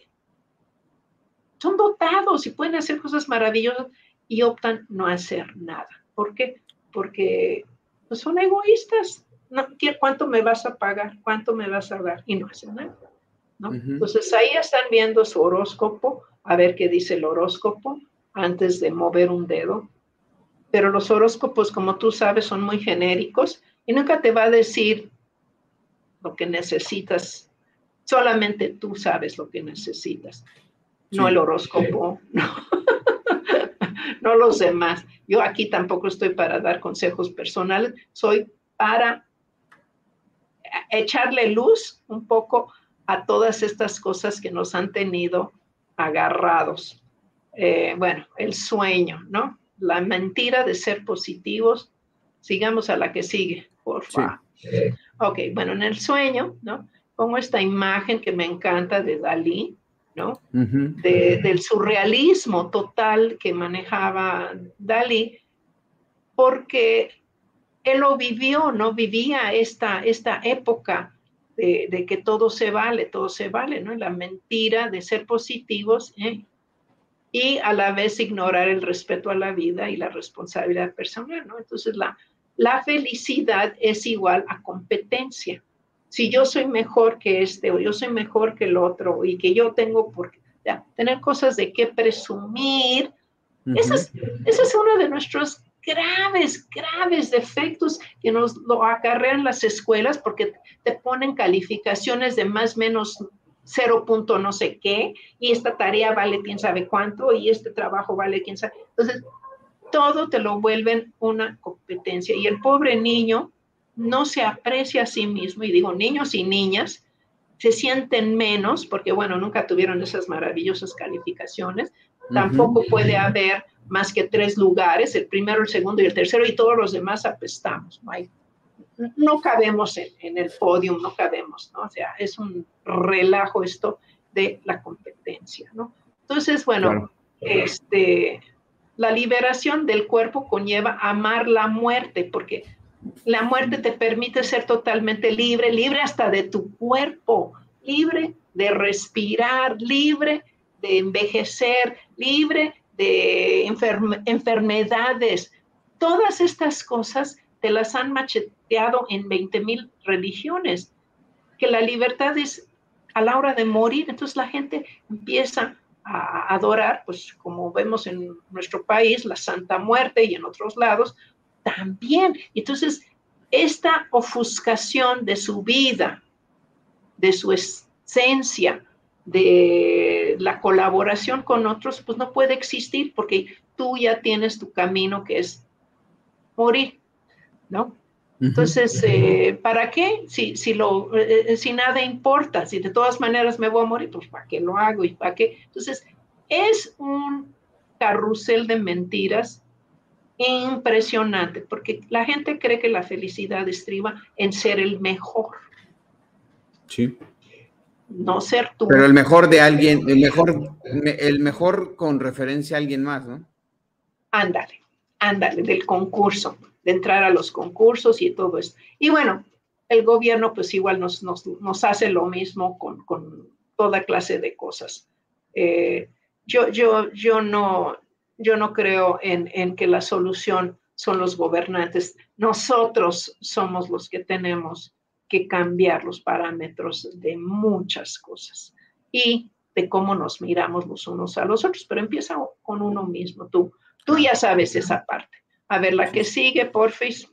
son dotados y pueden hacer cosas maravillosas y optan no hacer nada. ¿Por qué? Porque pues, son egoístas. No, ¿cuánto me vas a pagar? ¿Cuánto me vas a dar? Y no hacen nada, ¿no? Uh-huh. Entonces ahí están viendo su horóscopo, a ver qué dice el horóscopo antes de mover un dedo. Pero los horóscopos, como tú sabes, son muy genéricos y nunca te va a decir lo que necesitas. Solamente tú sabes lo que necesitas. No sí. El horóscopo, no. No los demás. Yo aquí tampoco estoy para dar consejos personales, soy para echarle luz un poco a todas estas cosas que nos han tenido agarrados. Eh, bueno, el sueño, ¿no? La mentira de ser positivos. Sigamos a la que sigue, por favor. Sí. Ok, bueno, en el sueño, ¿no? Pongo esta imagen que me encanta de Dalí, ¿no? Uh-huh. De, del surrealismo total que manejaba Dalí, porque él lo vivió, ¿no? Vivía esta, esta época de, de que todo se vale, todo se vale, ¿no? La mentira de ser positivos, ¿eh? Y a la vez ignorar el respeto a la vida y la responsabilidad personal, ¿no? Entonces la, la felicidad es igual a competencia. Si yo soy mejor que este o yo soy mejor que el otro y que yo tengo por ya, tener cosas de qué presumir, uh-huh. ese es, ese es uno de nuestros graves, graves defectos que nos lo acarrean las escuelas porque te ponen calificaciones de más o menos cero punto no sé qué, y esta tarea vale quién sabe cuánto, y este trabajo vale quién sabe. Entonces, todo te lo vuelven una competencia, y el pobre niño no se aprecia a sí mismo, y digo niños y niñas, se sienten menos, porque bueno, nunca tuvieron esas maravillosas calificaciones, uh-huh. Tampoco puede haber más que tres lugares, el primero, el segundo y el tercero, y todos los demás apestamos. No, hay, no cabemos en, en el podio, no cabemos, ¿no? O sea, es un relajo esto de la competencia, ¿no? Entonces, bueno, claro. este, la liberación del cuerpo conlleva amar la muerte, porque la muerte te permite ser totalmente libre, libre hasta de tu cuerpo, libre de respirar, libre de envejecer, libre de enferme, enfermedades. Todas estas cosas te las han macheteado en veinte mil religiones, que la libertad es a la hora de morir. Entonces la gente empieza a adorar, pues como vemos en nuestro país, la Santa Muerte, y en otros lados también. Entonces, esta ofuscación de su vida, de su esencia, de la colaboración con otros, pues no puede existir, porque tú ya tienes tu camino, que es morir, ¿no? Entonces, eh, ¿para qué? Si, si, lo, eh, si nada importa, si de todas maneras me voy a morir, pues ¿para qué lo hago? ¿Y para qué? Entonces, es un carrusel de mentiras impresionante, porque la gente cree que la felicidad estriba en ser el mejor. Sí. No ser tú. Pero el mejor de alguien, el mejor, el mejor con referencia a alguien más, ¿no? Ándale, ándale, del concurso, de entrar a los concursos y todo esto. Y bueno, el gobierno pues igual nos, nos, nos hace lo mismo con, con toda clase de cosas. Eh, yo, yo, yo, no, yo no creo en, en que la solución son los gobernantes. Nosotros somos los que tenemos que cambiar los parámetros de muchas cosas y de cómo nos miramos los unos a los otros, pero empieza con uno mismo, tú. Tú ya sabes esa parte. A ver, la que sigue, porfis.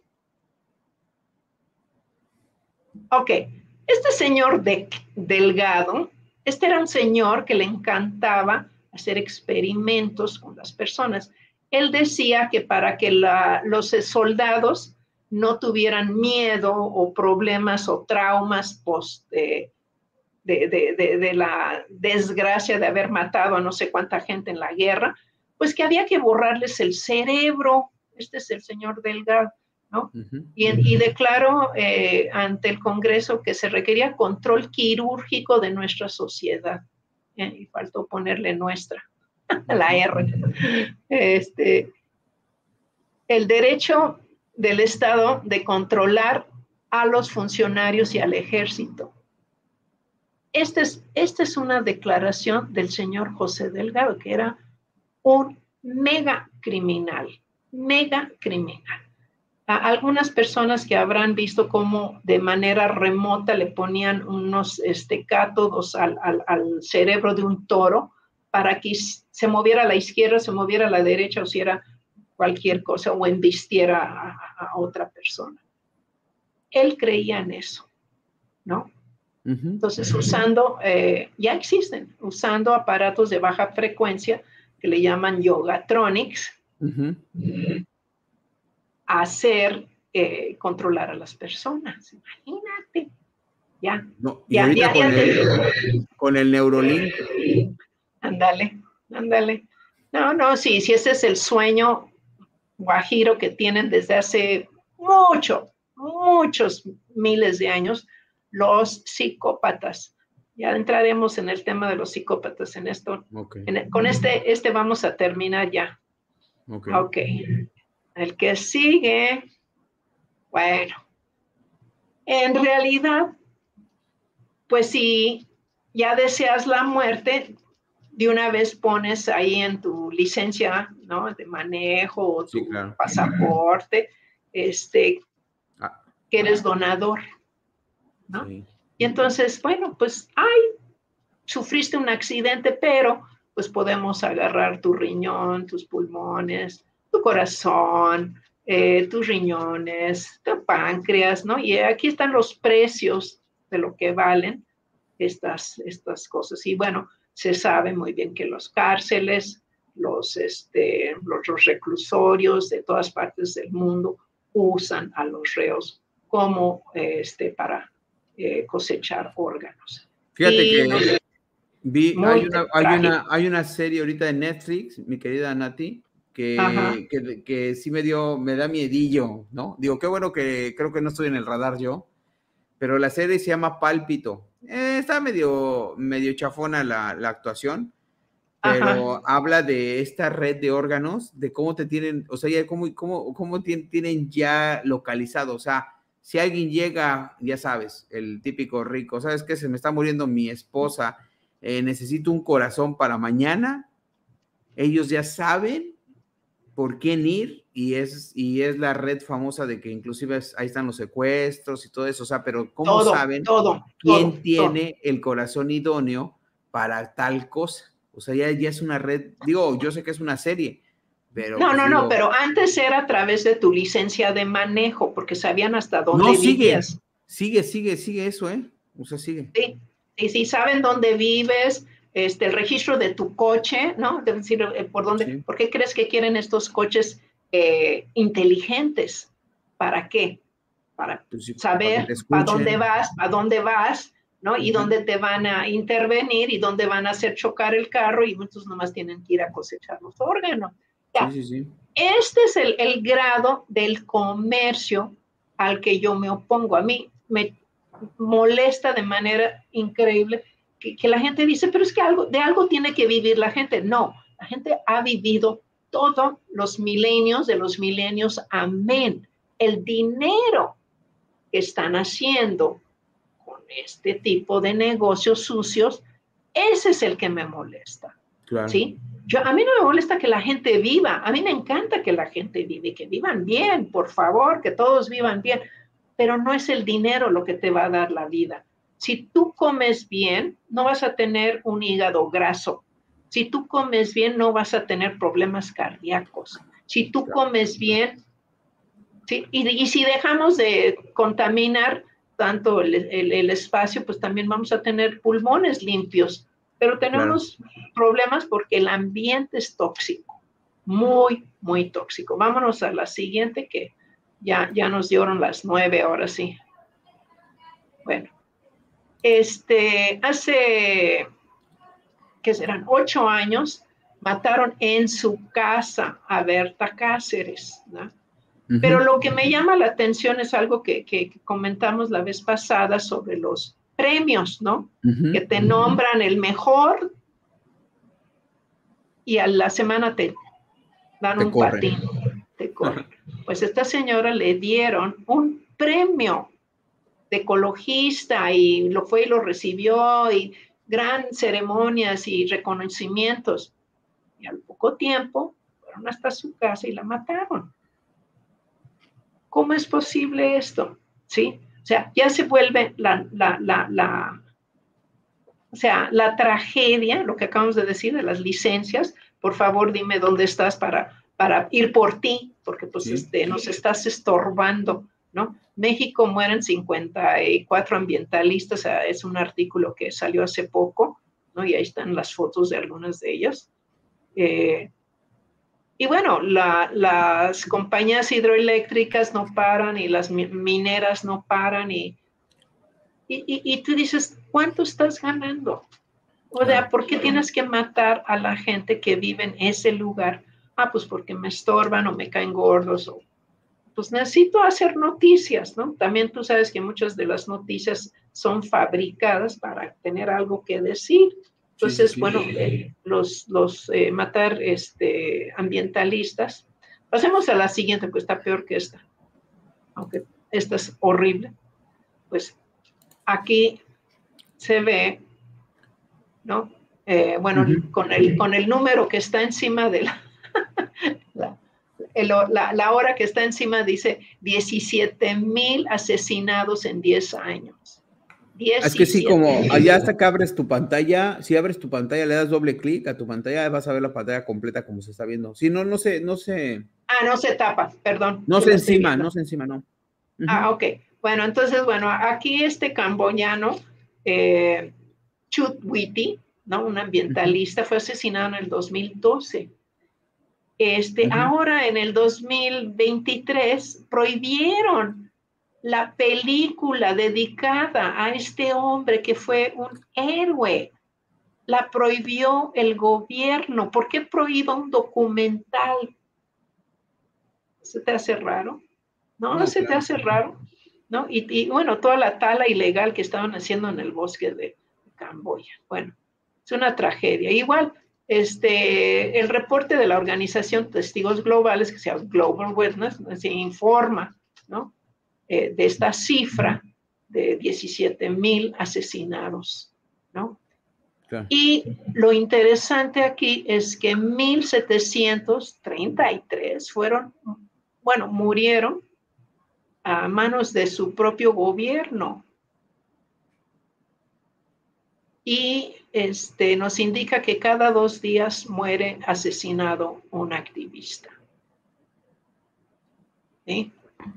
Ok, este señor de, Delgado, este era un señor que le encantaba hacer experimentos con las personas. Él decía que para que la, los soldados no tuvieran miedo o problemas o traumas post, eh, de, de, de, de la desgracia de haber matado a no sé cuánta gente en la guerra, pues que había que borrarles el cerebro. Este es el señor Delgado, ¿no? Uh-huh. Y, y declaró eh, ante el Congreso que se requería control quirúrgico de nuestra sociedad. Eh, y faltó ponerle nuestra, la R. Este, el derecho del Estado de controlar a los funcionarios y al ejército. Esta es, esta es una declaración del señor José Delgado, que era un mega criminal, mega criminal. A algunas personas que habrán visto cómo de manera remota le ponían unos este, cátodos al, al, al cerebro de un toro para que se moviera a la izquierda, se moviera a la derecha o si era cualquier cosa o embistiera a, a otra persona. Él creía en eso, ¿no? Uh-huh. Entonces, usando, eh, ya existen, usando aparatos de baja frecuencia que le llaman yogatronics, uh-huh. hacer, eh, controlar a las personas. Imagínate. Ya. No, y ya, ahorita ya, con, ya el, te... con el Neurolink. Ándale, ándale. No, no, sí, sí, ese es el sueño guajiro que tienen desde hace mucho, muchos miles de años los psicópatas. Ya entraremos en el tema de los psicópatas en esto. Okay. En el, con este, este vamos a terminar ya. Okay. Ok. El que sigue, bueno, en realidad, pues si ya deseas la muerte, de una vez pones ahí en tu licencia, ¿no? De manejo o tu sí, claro. pasaporte, este, ah. que eres donador, ¿no? Sí. Y entonces, bueno, pues, ay, sufriste un accidente, pero pues podemos agarrar tu riñón, tus pulmones, tu corazón, eh, tus riñones, tu páncreas, ¿no? Y aquí están los precios de lo que valen estas, estas cosas. Y bueno, se sabe muy bien que los cárceles, los, este, los, los reclusorios de todas partes del mundo usan a los reos como este, para eh, cosechar órganos. Fíjate y que nos, vi, hay una, hay, una, hay una serie ahorita de Netflix, mi querida Nati, que, que, que sí me dio, me da miedillo, ¿no? Digo, qué bueno que creo que no estoy en el radar yo, pero la serie se llama Pálpito. Eh, está medio, medio chafona la, la actuación, pero Ajá. habla de esta red de órganos, de cómo te tienen, o sea, ya cómo, cómo, cómo tienen ya localizado, o sea, si alguien llega, ya sabes, el típico rico, ¿sabes qué? Se me está muriendo mi esposa, eh, necesito un corazón para mañana, ellos ya saben por quién ir, y es, y es la red famosa de que inclusive es, ahí están los secuestros y todo eso, o sea, pero ¿cómo todo, saben todo, quién todo, tiene todo. el corazón idóneo para tal cosa? O sea, ya, ya es una red, digo, yo sé que es una serie, pero No, pues, no, digo, no, pero antes era a través de tu licencia de manejo, porque sabían hasta dónde no, sigue, vivías. sigue, sigue, sigue eso, ¿eh? O sea, sigue. Sí, y si saben dónde vives, este, el registro de tu coche, ¿no? Es decir, por dónde, sí. ¿Por qué crees que quieren estos coches eh, inteligentes? ¿Para qué? Para pues sí, saber para dónde vas, a dónde vas, ¿no? Uh-huh. Y dónde te van a intervenir y dónde van a hacer chocar el carro, y muchos nomás tienen que ir a cosechar los órganos. Ya. Sí, sí, sí. Este es el, el grado del comercio al que yo me opongo. A mí me molesta de manera increíble que, que la gente dice, pero es que algo, de algo tiene que vivir la gente. No, la gente ha vivido todos los milenios de los milenios. Amén. El dinero que están haciendo con este tipo de negocios sucios, ese es el que me molesta. Claro. ¿Sí? Yo, a mí no me molesta que la gente viva, a mí me encanta que la gente vive, que vivan bien, por favor, que todos vivan bien, pero no es el dinero lo que te va a dar la vida. Si tú comes bien, no vas a tener un hígado graso. Si tú comes bien, no vas a tener problemas cardíacos. Si tú comes bien, ¿sí? y, y si dejamos de contaminar tanto el, el, el espacio, pues también vamos a tener pulmones limpios. Pero tenemos claro. problemas porque el ambiente es tóxico, muy, muy tóxico. Vámonos a la siguiente, que ya, ya nos dieron las nueve, ahora sí. Bueno, este, hace, ¿qué serán? Ocho años, mataron en su casa a Berta Cáceres, ¿no? Uh-huh. Pero lo que me llama la atención es algo que, que, que comentamos la vez pasada sobre los premios, ¿no? Uh-huh. Que te nombran el mejor y a la semana te dan te un corren. patín, te corren. Pues a esta señora le dieron un premio de ecologista y lo fue y lo recibió, y gran ceremonias y reconocimientos. Y al poco tiempo fueron hasta su casa y la mataron. ¿Cómo es posible esto? ¿Sí? O sea, ya se vuelve la, la, la, la, o sea, la tragedia, lo que acabamos de decir de las licencias. Por favor, dime dónde estás para, para ir por ti, porque pues sí. este, nos estás estorbando, ¿no? México mueren cincuenta y cuatro ambientalistas, o sea, es un artículo que salió hace poco, ¿no? Y ahí están las fotos de algunas de ellas. Eh, Y bueno, la, las compañías hidroeléctricas no paran y las mineras no paran. Y, y, y tú dices, ¿cuánto estás ganando? O sea, ¿por qué tienes que matar a la gente que vive en ese lugar? Ah, pues porque me estorban o me caen gordos. O, pues necesito hacer noticias, ¿no? También tú sabes que muchas de las noticias son fabricadas para tener algo que decir. Entonces, sí, sí, bueno, sí. Eh, los, los eh, matar este, ambientalistas. Pasemos a la siguiente, pues está peor que esta. Aunque esta es horrible. Pues aquí se ve, ¿no? Eh, bueno, uh-huh. con, el, con el número que está encima de la, la, el, la, la hora que está encima, dice diecisiete mil asesinados en diez años. diecisiete. Es que sí, como allá hasta que abres tu pantalla, si abres tu pantalla, le das doble clic a tu pantalla, vas a ver la pantalla completa como se está viendo. Si no, no se, no se. Ah, no se tapa, perdón. No se encima, no se encima, no. Uh-huh. Ah, ok. Bueno, entonces, bueno, aquí este camboyano, eh, Chut Witi, ¿no? Un ambientalista, uh-huh. fue asesinado en el dos mil doce. Este, uh-huh. Ahora, en el dos mil veintitrés, prohibieron la película dedicada a este hombre que fue un héroe. La prohibió el gobierno. ¿Por qué prohíba un documental ¿Se te hace raro? ¿No? No, ¿Se claro. te hace raro? ¿No? Y, y bueno, toda la tala ilegal que estaban haciendo en el bosque de Camboya. Bueno, es una tragedia. Igual, este, el reporte de la organización Testigos Globales, que se llama Global Witness, se informa, ¿no? Eh, de esta cifra de diecisiete mil asesinados, ¿no? Claro. Y lo interesante aquí es que mil setecientos treinta y tres fueron, bueno, murieron a manos de su propio gobierno. Y este, nos indica que cada dos días muere asesinado un activista. ¿Sí?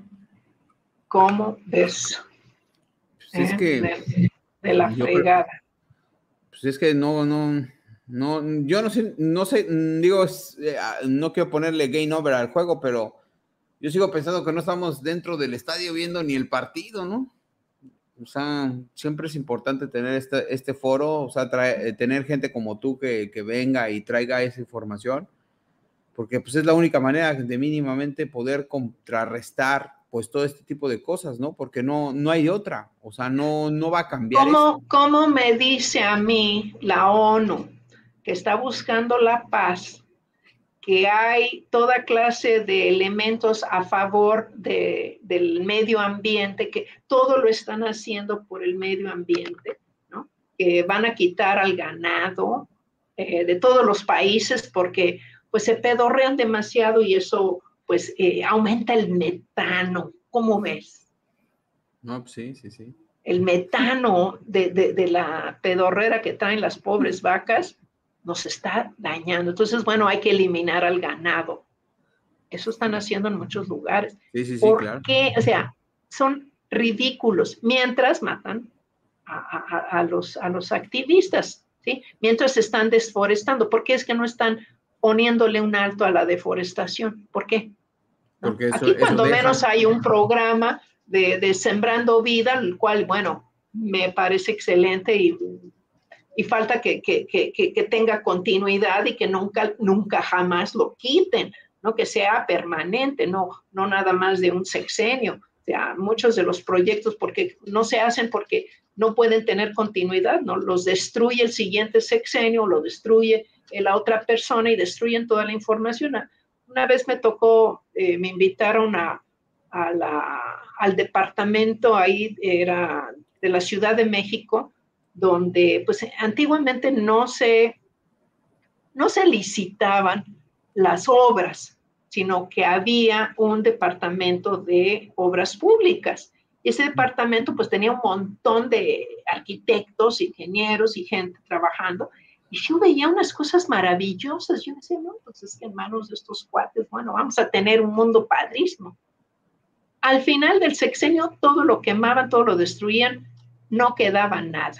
¿Cómo ves? Pues es ¿Eh? que de, de la yo fregada. creo, pues es que no, no, no, yo no sé, no sé, digo, es, eh, no quiero ponerle game over al juego, pero yo sigo pensando que no estamos dentro del estadio viendo ni el partido, ¿no? O sea, siempre es importante tener este, este foro, o sea, trae, eh, tener gente como tú que, que venga y traiga esa información, porque pues es la única manera de mínimamente poder contrarrestar pues todo este tipo de cosas, ¿no? Porque no, no hay otra, o sea, no, no va a cambiar ¿Cómo, esto. ¿Cómo me dice a mí la ONU, que está buscando la paz, que hay toda clase de elementos a favor de, del medio ambiente, que todo lo están haciendo por el medio ambiente, ¿no? Que van a quitar al ganado eh, de todos los países porque pues se pedorrean demasiado y eso pues eh, aumenta el metano? ¿Cómo ves? No, pues sí, sí, sí. El metano de, de, de la pedorrera que traen las pobres vacas nos está dañando. Entonces, bueno, hay que eliminar al ganado. Eso están haciendo en muchos lugares. Sí, sí, sí, ¿Por claro. qué? O sea, son ridículos mientras matan a, a, a, los, a los activistas, ¿sí? Mientras están desforestando. ¿Por qué es que no están poniéndole un alto a la deforestación? ¿Por qué? ¿No? Porque eso, Aquí cuando eso deja... menos hay un programa de, de Sembrando Vida, el cual, bueno, me parece excelente y, y falta que, que, que, que tenga continuidad y que nunca, nunca jamás lo quiten, ¿no? Que sea permanente, no, no nada más de un sexenio. O sea, muchos de los proyectos porque no se hacen porque no pueden tener continuidad, ¿no? Los destruye el siguiente sexenio, lo destruye la otra persona y destruyen toda la información. Una vez me tocó, eh, me invitaron a, a la, al departamento ahí, era de la Ciudad de México, donde pues antiguamente no se, no se licitaban las obras, sino que había un departamento de obras públicas. Y ese departamento pues tenía un montón de arquitectos, ingenieros y gente trabajando. Y yo veía unas cosas maravillosas. Yo decía, no, pues es que en manos de estos cuates, bueno, vamos a tener un mundo padrísimo. Al final del sexenio, todo lo quemaban, todo lo destruían, no quedaba nada.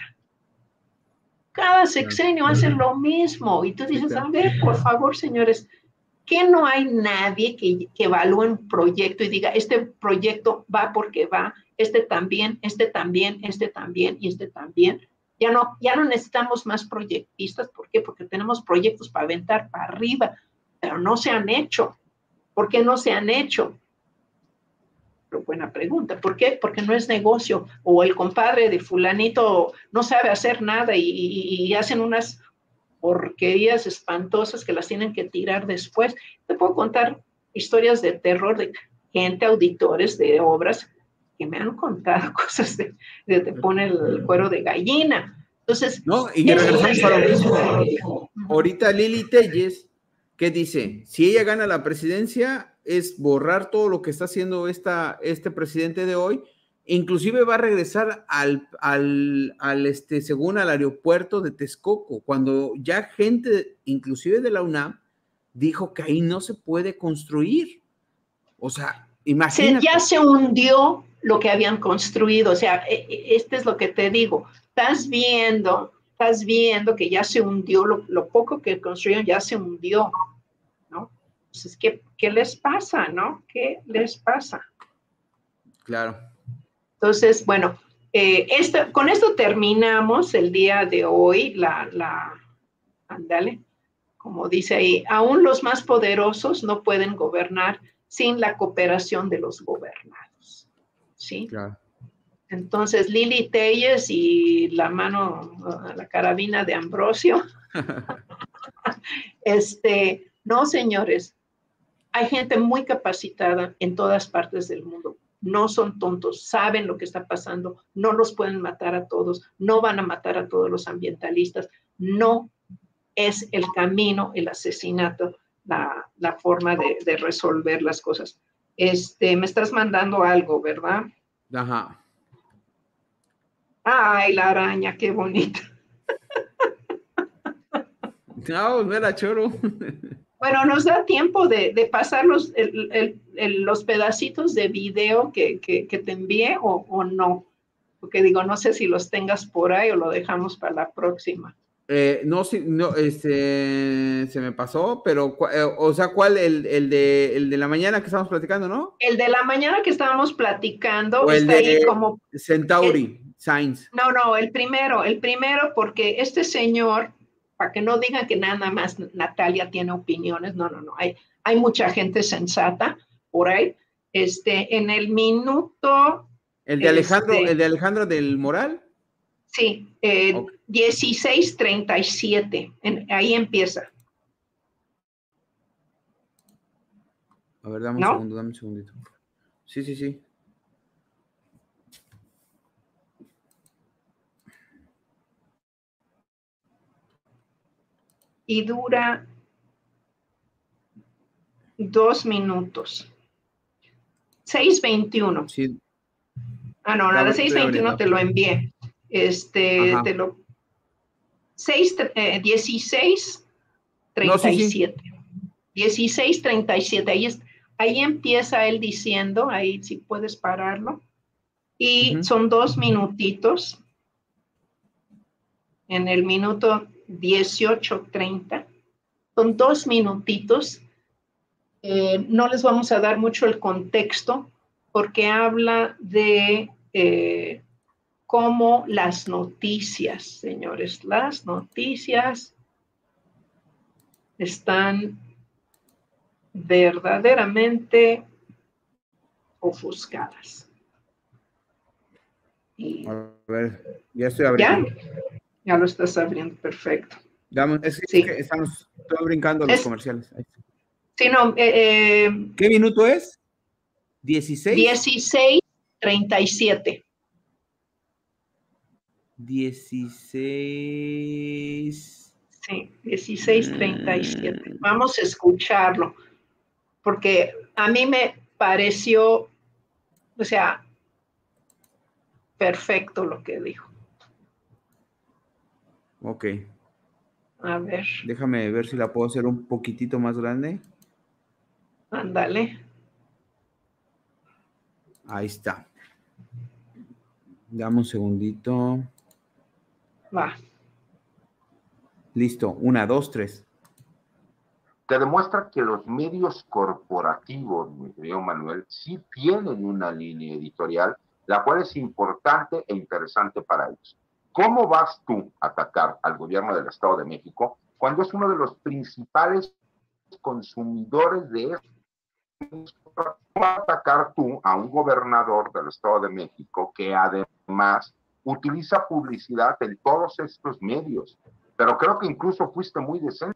Cada sexenio hacen lo mismo. Y tú dices, a ver, por favor, señores, ¿que no hay nadie que, que evalúe un proyecto y diga, este proyecto va porque va, este también, este también, este también y este también? Ya no, ya no necesitamos más proyectistas. ¿Por qué? Porque tenemos proyectos para aventar para arriba, pero no se han hecho. ¿Por qué no se han hecho? Pero buena pregunta. ¿Por qué? Porque no es negocio. O el compadre de fulanito no sabe hacer nada y, y, y hacen unas porquerías espantosas que las tienen que tirar después. Te puedo contar historias de terror de gente, auditores de obras, que me han contado cosas de, de te pone el cuero de gallina. Entonces, no, y regresamos a lo mismo. Ahorita Lili Telles, ¿qué dice? Si ella gana la presidencia, es borrar todo lo que está haciendo esta, este presidente de hoy. Inclusive va a regresar al, al, al este, según al aeropuerto de Texcoco, cuando ya gente, inclusive de la UNAM, dijo que ahí no se puede construir. O sea, imagínate. Se, ya se hundió lo que habían construido. O sea, este es lo que te digo. Estás viendo, estás viendo que ya se hundió, lo, lo poco que construyeron ya se hundió, ¿no? Entonces, ¿qué, qué les pasa, no? ¿Qué les pasa? Claro. Entonces, bueno, eh, esto, con esto terminamos el día de hoy, la, la, ándale, como dice ahí, aún los más poderosos no pueden gobernar sin la cooperación de los gobernados. ¿Sí? Claro. Entonces, Lili Telles y la mano, la carabina de Ambrosio. este, no, señores, hay gente muy capacitada en todas partes del mundo. No son tontos, saben lo que está pasando, no los pueden matar a todos, no van a matar a todos los ambientalistas. No es el camino, el asesinato, la, la forma de, de resolver las cosas. Este, me estás mandando algo, ¿verdad? Ajá. Ay, la araña, qué bonita. No, no era choro. Bueno, ¿nos da tiempo de, de pasar los, el, el, el, los pedacitos de video que, que, que te envié o, o no? Porque digo, no sé si los tengas por ahí o lo dejamos para la próxima. Eh, no, sí, no, este, se me pasó, pero, eh, o sea, ¿cuál? El, el, de, el de la mañana que estábamos platicando, ¿no? El de la mañana que estábamos platicando O el está de ahí como... Centauri, el, Sainz. No, no, el primero, el primero porque este señor, para que no digan que nada más Natalia tiene opiniones, no, no, no, hay, hay mucha gente sensata por ahí. Este, en el minuto... ¿El de Alejandro, este, el de Alejandro del Moral? Sí, eh, okay. dieciséis treinta y siete, en, ahí empieza. A ver, dame un ¿No? segundo, dame un segundito. Sí, sí, sí. Y dura dos minutos. seis veintiuno. Sí. Ah, no, a las seis veintiuno te lo envié. Este, Ajá. te lo... seis, eh, dieciséis treinta y siete. No, sí, sí. dieciséis treinta y siete. Ahí, es, ahí empieza él diciendo, ahí si puedes pararlo. Y uh-huh. Son dos minutitos. En el minuto dieciocho treinta. Son dos minutitos. Eh, no les vamos a dar mucho el contexto porque habla de eh, cómo las noticias, señores, las noticias están verdaderamente ofuscadas. Y, a ver, ya estoy abriendo. ¿Ya? Ya lo estás abriendo, perfecto. Dame, es, sí. es que estamos todos brincando los es, comerciales. Ahí. Sí, no. Eh, eh, ¿Qué minuto es? ¿dieciséis? dieciséis treinta y siete. dieciséis. Sí, dieciséis treinta y siete. Vamos a escucharlo, porque a mí me pareció, o sea, perfecto lo que dijo. Ok. A ver. Déjame ver si la puedo hacer un poquitito más grande. Ándale. Ahí está. Dame un segundito. Va. Listo. Una, dos, tres. Te demuestra que los medios corporativos, mi querido Manuel, sí tienen una línea editorial, la cual es importante e interesante para ellos. ¿Cómo vas tú a atacar al gobierno del Estado de México cuando es uno de los principales consumidores de esto? ¿Cómo vas a atacar tú a un gobernador del Estado de México que además utiliza publicidad en todos estos medios? Pero creo que incluso fuiste muy decente,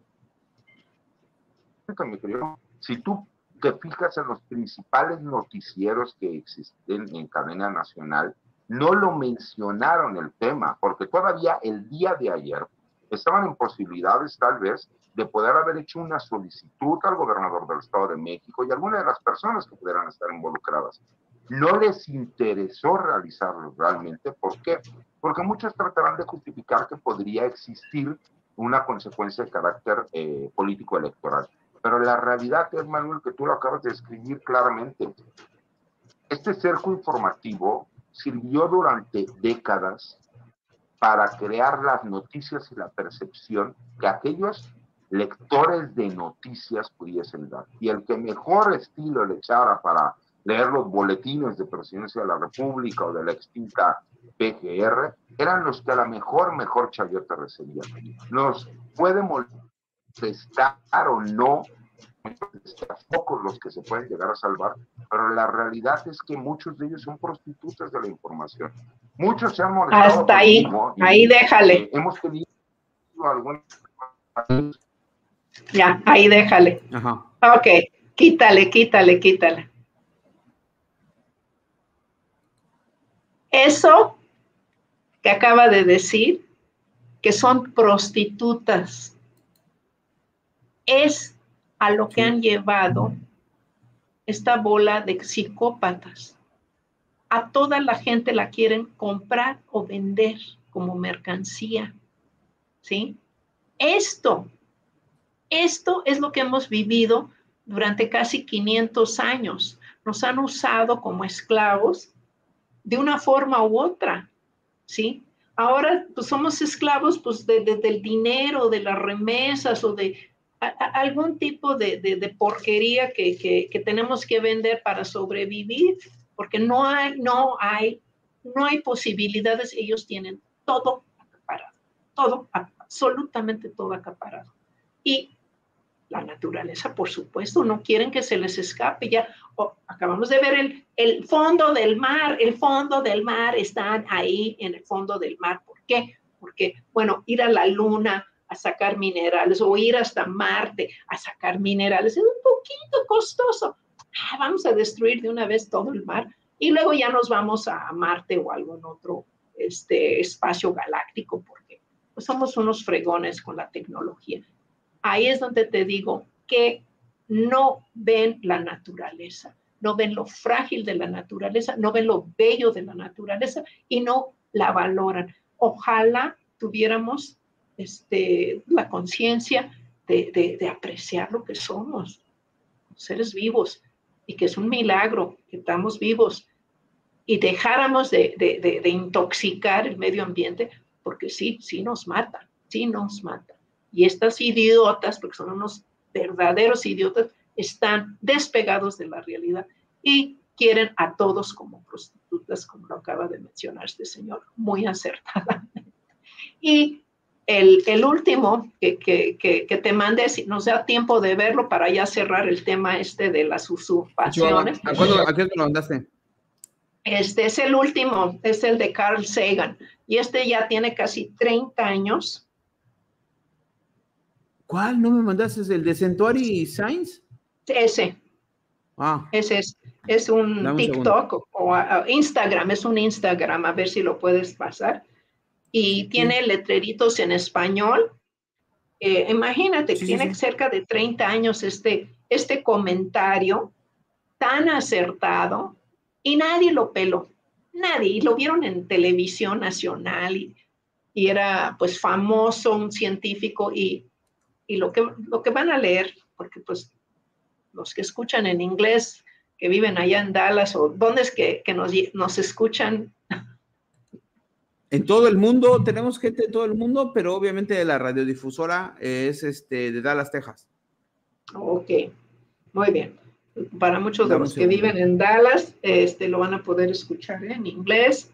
mi querido. Si tú te fijas en los principales noticieros que existen en cadena nacional, no lo mencionaron el tema, porque todavía el día de ayer estaban en posibilidades tal vez de poder haber hecho una solicitud al gobernador del Estado de México y alguna de las personas que pudieran estar involucradas. No les interesó realizarlo realmente. ¿Por qué? Porque muchos tratarán de justificar que podría existir una consecuencia de carácter eh, político electoral. Pero la realidad es, Manuel, que tú lo acabas de describir claramente. Este cerco informativo sirvió durante décadas para crear las noticias y la percepción que aquellos lectores de noticias pudiesen dar. Y el que mejor estilo le echara para leer los boletines de Presidencia de la República o de la extinta P G R, eran los que a la mejor, mejor chayote recibían. Nos puede molestar o no pocos los que se pueden llegar a salvar, pero la realidad es que muchos de ellos son prostitutas de la información. Muchos se han molestado. Hasta ahí, y, ahí déjale. Eh, hemos tenido algunas... Ya, ahí déjale. Ajá. Ok, quítale, quítale, quítale. Eso que acaba de decir, que son prostitutas, es a lo que han llevado esta bola de psicópatas. A toda la gente la quieren comprar o vender como mercancía, ¿sí? Esto, esto es lo que hemos vivido durante casi quinientos años. Nos han usado como esclavos de una forma u otra, ¿sí? Ahora pues somos esclavos pues de, de, del dinero, de las remesas o de a, a, algún tipo de, de, de porquería que, que, que tenemos que vender para sobrevivir, porque no hay, no hay, no hay posibilidades. Ellos tienen todo acaparado, todo, absolutamente todo acaparado. Y la naturaleza, por supuesto, no quieren que se les escape. Ya oh, acabamos de ver el, el fondo del mar, el fondo del mar, están ahí en el fondo del mar. ¿Por qué? Porque, bueno, ir a la luna a sacar minerales o ir hasta Marte a sacar minerales es un poquito costoso. Ah, vamos a destruir de una vez todo el mar y luego ya nos vamos a Marte o algún otro este, espacio galáctico, porque pues, somos unos fregones con la tecnología. Ahí es donde te digo que no ven la naturaleza, no ven lo frágil de la naturaleza, no ven lo bello de la naturaleza y no la valoran. Ojalá tuviéramos este, la conciencia de, de, de apreciar lo que somos, seres vivos, y que es un milagro que estamos vivos, y dejáramos de, de, de, de intoxicar el medio ambiente, porque sí, sí nos mata, sí nos mata. Y estas idiotas, porque son unos verdaderos idiotas, están despegados de la realidad y quieren a todos como prostitutas, como lo acaba de mencionar este señor, muy acertadamente. Y el, el último que, que, que, que te mandé, si nos da tiempo de verlo para ya cerrar el tema este de las usurpaciones. ¿A cuándo, ¿A qué te lo mandaste? Este es el último, es el de Carl Sagan, y este ya tiene casi treinta años. ¿Cuál? ¿No me mandaste? ¿El de Centauri Science? Ese. Ah. Ese es, es un, un TikTok segundo. o uh, Instagram, es un Instagram, a ver si lo puedes pasar. Y sí. Tiene letreritos en español. Eh, imagínate, sí, tiene sí, sí. cerca de treinta años este, este comentario tan acertado y nadie lo peló. Nadie. Y lo vieron en televisión nacional y, y era pues famoso, un científico y Y lo que, lo que van a leer, porque pues los que escuchan en inglés, que viven allá en Dallas, o dónde es que, que nos, nos escuchan. En todo el mundo, tenemos gente de todo el mundo, pero obviamente la radiodifusora es este, de Dallas, Texas. Ok, muy bien. Para muchos de los que viven en Dallas, este, lo van a poder escuchar en inglés.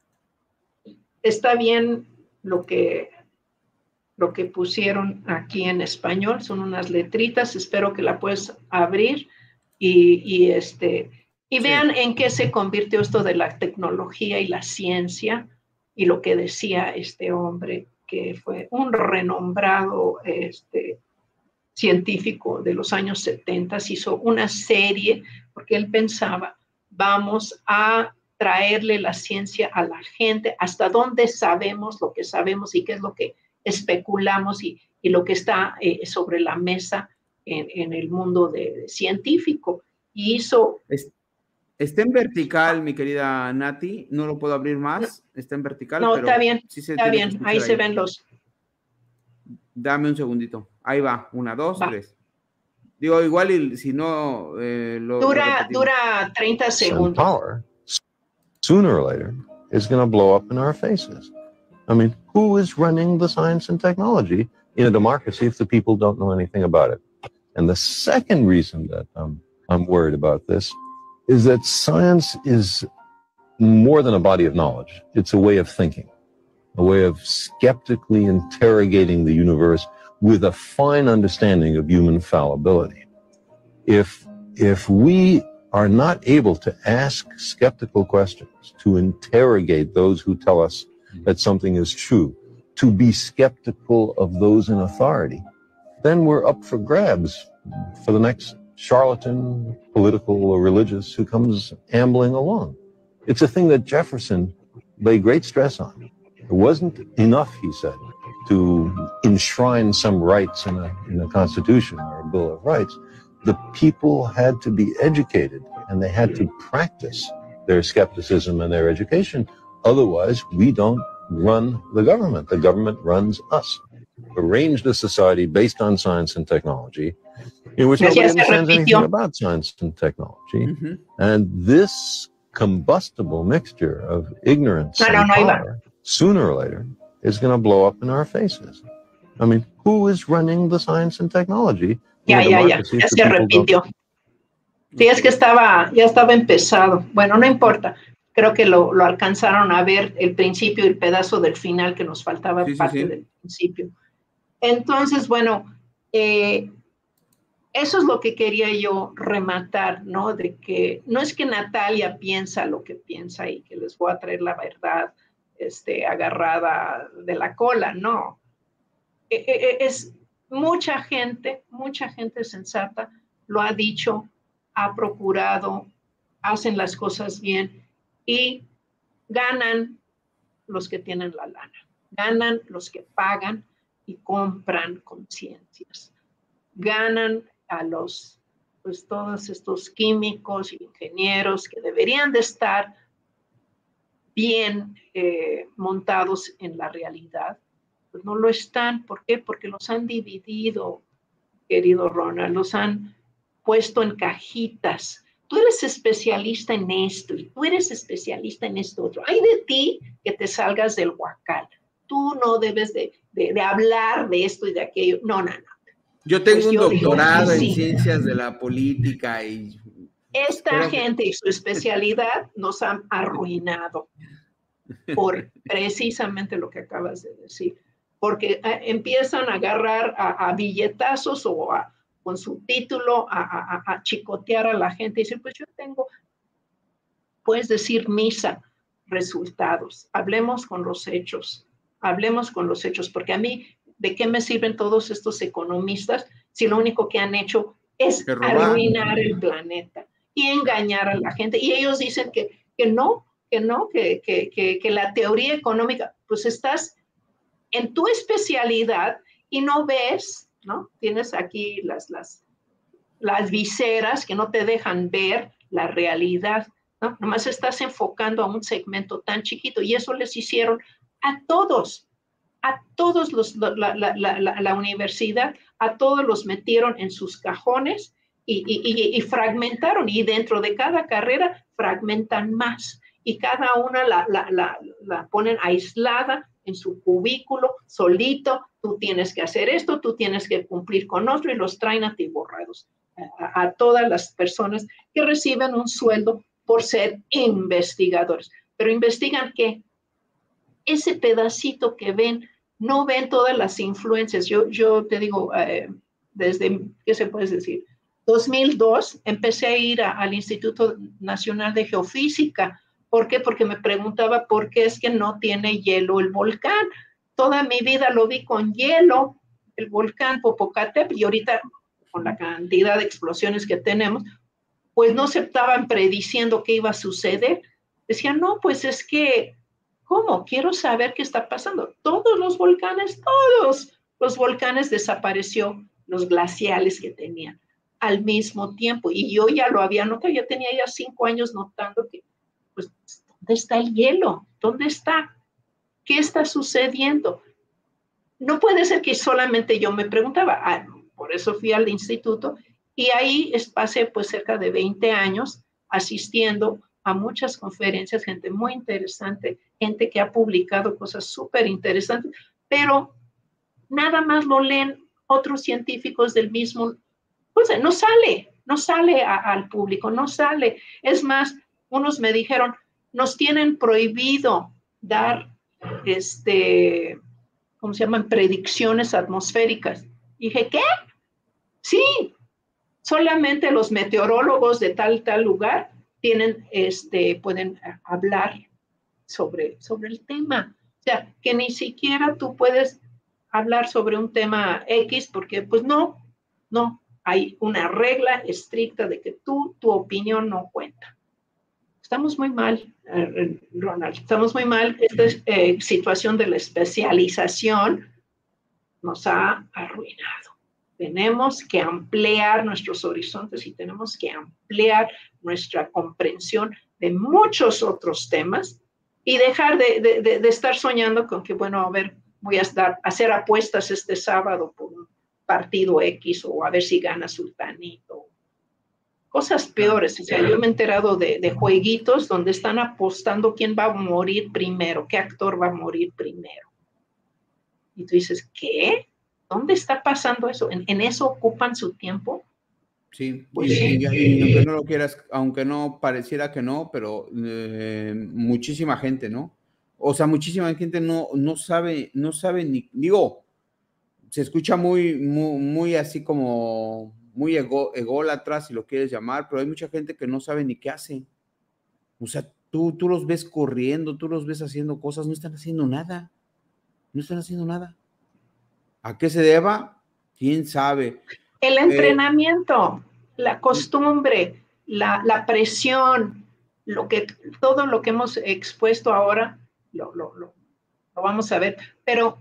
Está bien lo que... lo que pusieron aquí en español, son unas letritas, espero que la puedas abrir y, y, este, y vean sí. en qué se convirtió esto de la tecnología y la ciencia, y lo que decía este hombre, que fue un renombrado este, científico de los años setenta, hizo una serie, porque él pensaba, vamos a traerle la ciencia a la gente, hasta dónde sabemos lo que sabemos y qué es lo que especulamos y, y lo que está eh, sobre la mesa en, en el mundo de, de científico. Y hizo... Está en vertical, mi querida Nati, no lo puedo abrir más, está en vertical. No, pero está bien, sí se está bien, ahí, ahí se ven los... Dame un segundito, ahí va, una, dos, va. tres. Digo, igual y si no... Eh, lo, dura, lo dura treinta segundos. Power, sooner or later, is going to blow up in our faces. I mean, who is running the science and technology in a democracy if the people don't know anything about it? And the second reason that um, I'm worried about this is that science is more than a body of knowledge. It's a way of thinking, a way of skeptically interrogating the universe with a fine understanding of human fallibility. If, if we are not able to ask skeptical questions, to interrogate those who tell us that something is true, to be skeptical of those in authority, then we're up for grabs for the next charlatan, political or religious, who comes ambling along. It's a thing that Jefferson laid great stress on. It wasn't enough, he said, to enshrine some rights in a, in a constitution or a Bill of Rights. The people had to be educated, and they had to practice their skepticism and their education. Otherwise, we don't run the government. The government runs us. Arranged a society based on science and technology, in which nobody understands anything about science and technology. Mm-hmm. And this combustible mixture of ignorance no, and no, no, power, sooner or later, is going to blow up in our faces. I mean, who is running the science and technology? Ya, ya, ya, ya se repitió. Sí, es que estaba, ya estaba empezado. Bueno, no importa. Creo que lo, lo alcanzaron a ver el principio y el pedazo del final que nos faltaba, sí, parte sí, sí. del principio. Entonces, bueno, eh, eso es lo que quería yo rematar, ¿no? De que no es que Natalia piensa lo que piensa y que les voy a traer la verdad este, agarrada de la cola, no. Eh, eh, es mucha gente, mucha gente sensata lo ha dicho, ha procurado, hacen las cosas bien y ganan los que tienen la lana, ganan los que pagan y compran conciencias, ganan a los, pues todos estos químicos y ingenieros que deberían de estar bien eh, montados en la realidad, pues no lo están. ¿Por qué? Porque los han dividido, querido Ronald, los han puesto en cajitas. Tú eres especialista en esto y tú eres especialista en esto otro. Hay de ti que te salgas del huacal. Tú no debes de, de, de hablar de esto y de aquello. No, no, no. Yo tengo pues un yo doctorado en sí. ciencias de la política y... Esta gente que... y su especialidad nos han arruinado por precisamente lo que acabas de decir. Porque eh, empiezan a agarrar a, a billetazos o a, con su título a, a, a chicotear a la gente y decir, pues yo tengo, puedes decir misa, resultados. Hablemos con los hechos, hablemos con los hechos, porque a mí, ¿de qué me sirven todos estos economistas si lo único que han hecho es arruinar el planeta y engañar a la gente? Y ellos dicen que, que no, que no, que, que, que, que la teoría económica, pues estás en tu especialidad y no ves, ¿no? Tienes aquí las, las, las viseras que no te dejan ver la realidad, ¿no? Nomás estás enfocando a un segmento tan chiquito y eso les hicieron a todos, a todos los, la, la, la, la, la universidad, a todos los metieron en sus cajones y, y, y, y fragmentaron, y dentro de cada carrera fragmentan más y cada una la, la, la, la ponen aislada en su cubículo, solito. Tú tienes que hacer esto, tú tienes que cumplir con otro, y los traen atiborrados a, a todas las personas que reciben un sueldo por ser investigadores. Pero ¿investigan qué? Ese pedacito que ven, no ven todas las influencias. Yo, yo te digo, eh, desde, ¿qué se puede decir? dos mil dos empecé a ir a, al Instituto Nacional de Geofísica. ¿Por qué? Porque me preguntaba por qué es que no tiene hielo el volcán. Toda mi vida lo vi con hielo, el volcán Popocatépetl, y ahorita con la cantidad de explosiones que tenemos, pues no se estaban prediciendo qué iba a suceder. Decían, no, pues es que, ¿cómo? Quiero saber qué está pasando. Todos los volcanes, todos los volcanes desapareció, los glaciales que tenían al mismo tiempo. Y yo ya lo había notado, yo tenía ya cinco años notando que, pues, ¿dónde está el hielo? ¿Dónde está? ¿Qué está sucediendo? No puede ser que solamente yo me preguntaba. Ah, por eso fui al instituto y ahí pasé pues cerca de veinte años asistiendo a muchas conferencias, gente muy interesante, gente que ha publicado cosas súper interesantes, pero nada más lo leen otros científicos del mismo, pues no sale, no sale a, al público, no sale. Es más, unos me dijeron, nos tienen prohibido dar, este, ¿cómo se llaman? Predicciones atmosféricas. Y dije, ¿qué? Sí, solamente los meteorólogos de tal, tal lugar tienen, este, pueden hablar sobre, sobre el tema. O sea, que ni siquiera tú puedes hablar sobre un tema X porque, pues no, no, hay una regla estricta de que tú, tu opinión no cuenta. Estamos muy mal, eh, Ronald, estamos muy mal. Esta eh, situación de la especialización nos ha arruinado. Tenemos que ampliar nuestros horizontes y tenemos que ampliar nuestra comprensión de muchos otros temas y dejar de, de, de, de estar soñando con que, bueno, a ver, voy a estar, hacer apuestas este sábado por un partido X o a ver si gana Sultanito. Cosas peores. O sea, yo me he enterado de, de jueguitos donde están apostando quién va a morir primero, qué actor va a morir primero. Y tú dices, ¿qué? ¿Dónde está pasando eso? ¿En, en eso ocupan su tiempo? Sí, Pues, y, y, y aunque no lo quieras, aunque no pareciera que no, pero eh, muchísima gente, ¿no? O sea, muchísima gente no, no sabe, no sabe ni, digo, se escucha muy, muy, muy así como, muy ego, ególatra, si lo quieres llamar, pero hay mucha gente que no sabe ni qué hace. O sea, tú, tú los ves corriendo, tú los ves haciendo cosas, no están haciendo nada, no están haciendo nada. ¿A qué se deba? ¿Quién sabe? El entrenamiento, eh, la costumbre, la, la presión, lo que, todo lo que hemos expuesto ahora, lo, lo, lo, lo vamos a ver, pero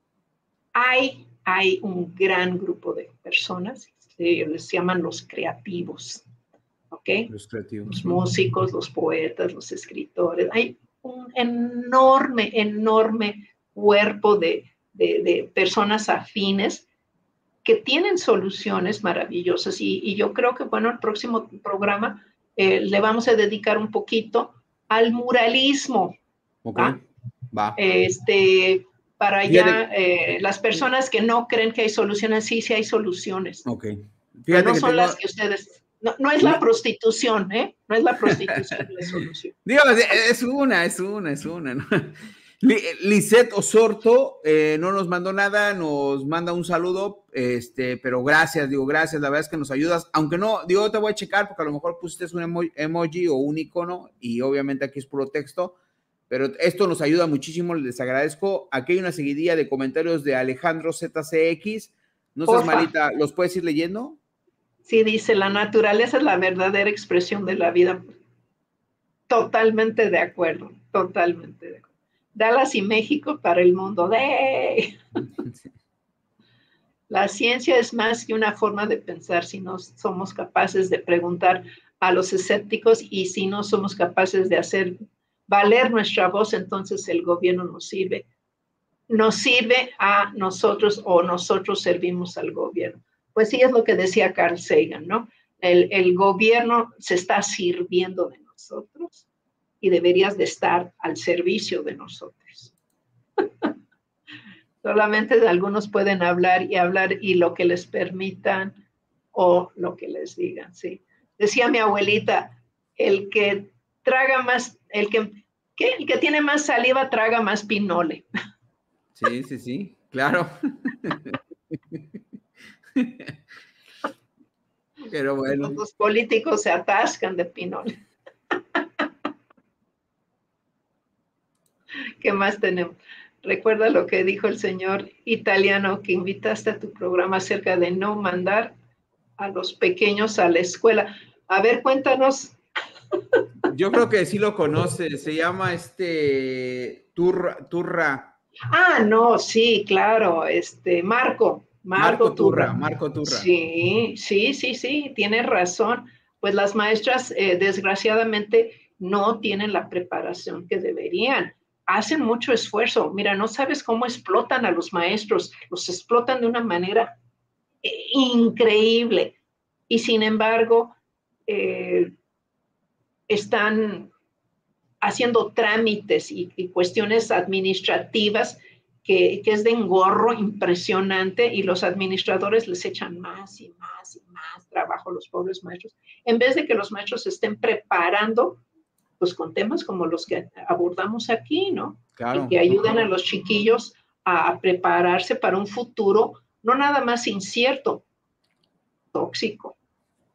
hay, hay un gran grupo de personas, que les llaman los creativos, ¿ok? Los creativos. Los músicos, los poetas, los escritores, hay un enorme, enorme cuerpo de, de, de personas afines que tienen soluciones maravillosas y, y yo creo que, bueno, el próximo programa eh, le vamos a dedicar un poquito al muralismo. Ok, ¿va? va. Este, para ya eh, las personas que no creen que hay soluciones, sí, sí hay soluciones. Ok. Fíjate no que son tengo... las que ustedes... No, no es la prostitución, ¿eh? No es la prostitución la solución. Digo, es una, es una, es una, ¿no? Lisette Osorto eh, no nos mandó nada, nos manda un saludo, este, pero gracias, digo, gracias, la verdad es que nos ayudas, aunque no, digo, te voy a checar porque a lo mejor pusiste un emo emoji o un icono y obviamente aquí es puro texto, pero esto nos ayuda muchísimo, les agradezco. Aquí hay una seguidilla de comentarios de Alejandro Z C X, no seas malita, ¿los puedes ir leyendo? Sí, dice, la naturaleza es la verdadera expresión de la vida. Totalmente de acuerdo, totalmente de acuerdo. Dallas y México para el mundo. ¡De! La ciencia es más que una forma de pensar si no somos capaces de preguntar a los escépticos y si no somos capaces de hacer valer nuestra voz, entonces el gobierno nos sirve. Nos sirve a nosotros o nosotros servimos al gobierno. Pues sí es lo que decía Carl Sagan, ¿no? El, el gobierno se está sirviendo de nosotros y deberías de estar al servicio de nosotros. Solamente algunos pueden hablar y hablar y lo que les permitan o lo que les digan, sí. Decía mi abuelita, el que traga más, el que, ¿qué? El que tiene más saliva traga más pinole. Sí, sí, sí, claro. Pero bueno. Los políticos se atascan de pinole. ¿Qué más tenemos? Recuerda lo que dijo el señor italiano que invitaste a tu programa acerca de no mandar a los pequeños a la escuela. A ver, cuéntanos. Yo creo que sí lo conoces, se llama este Turra. Turra. Ah, no, sí, claro, este Marco. Marco, Marco Turra, Turra. Marco Turra. Sí, sí, sí, sí, tienes razón. Pues las maestras, eh, desgraciadamente, no tienen la preparación que deberían. Hacen mucho esfuerzo. Mira, no sabes cómo explotan a los maestros. Los explotan de una manera eh, increíble. Y sin embargo, eh, están haciendo trámites y, y cuestiones administrativas que, que es de engorro impresionante y los administradores les echan más y más y más trabajo a los pobres maestros, en vez de que los maestros se estén preparando pues con temas como los que abordamos aquí, ¿no? Claro. Y que ayudan a los chiquillos a prepararse para un futuro no nada más incierto, tóxico.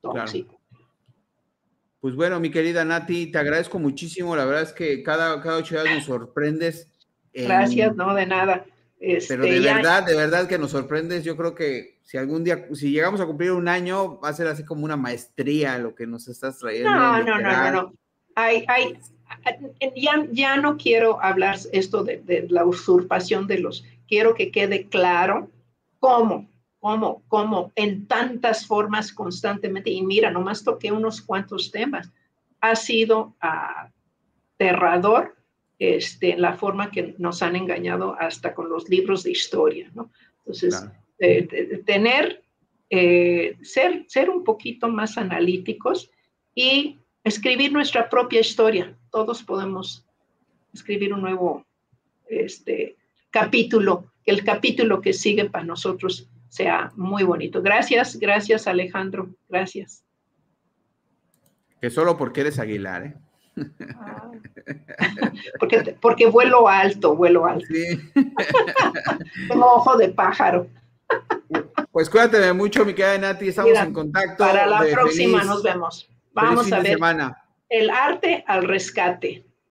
tóxico. Claro. Pues bueno, mi querida Nati, te agradezco muchísimo. La verdad es que cada, cada ocho días nos sorprendes. En... Gracias, no, de nada. Este, Pero de ya... verdad, de verdad que nos sorprendes. Yo creo que si algún día, si llegamos a cumplir un año, va a ser así como una maestría lo que nos estás trayendo. No, no, no, no, no. Hay, hay, ya, ya no quiero hablar esto de, de la usurpación de los... Quiero que quede claro cómo. Cómo, cómo en tantas formas constantemente, y mira, nomás toqué unos cuantos temas, ha sido aterrador este, la forma que nos han engañado hasta con los libros de historia, ¿no? Entonces, claro. eh, de, tener, eh, ser, ser un poquito más analíticos y escribir nuestra propia historia. Todos podemos escribir un nuevo este, capítulo, que el capítulo que sigue para nosotros sea muy bonito. Gracias, gracias Alejandro, gracias. Que solo porque eres Aguilar, ¿eh? Ah, porque, porque vuelo alto, vuelo alto. Sí. Tengo ojo de pájaro. Pues cuídate mucho, mi querida Nati, estamos Mira, en contacto. Para la próxima feliz, nos vemos. Vamos a ver semana. El arte al rescate.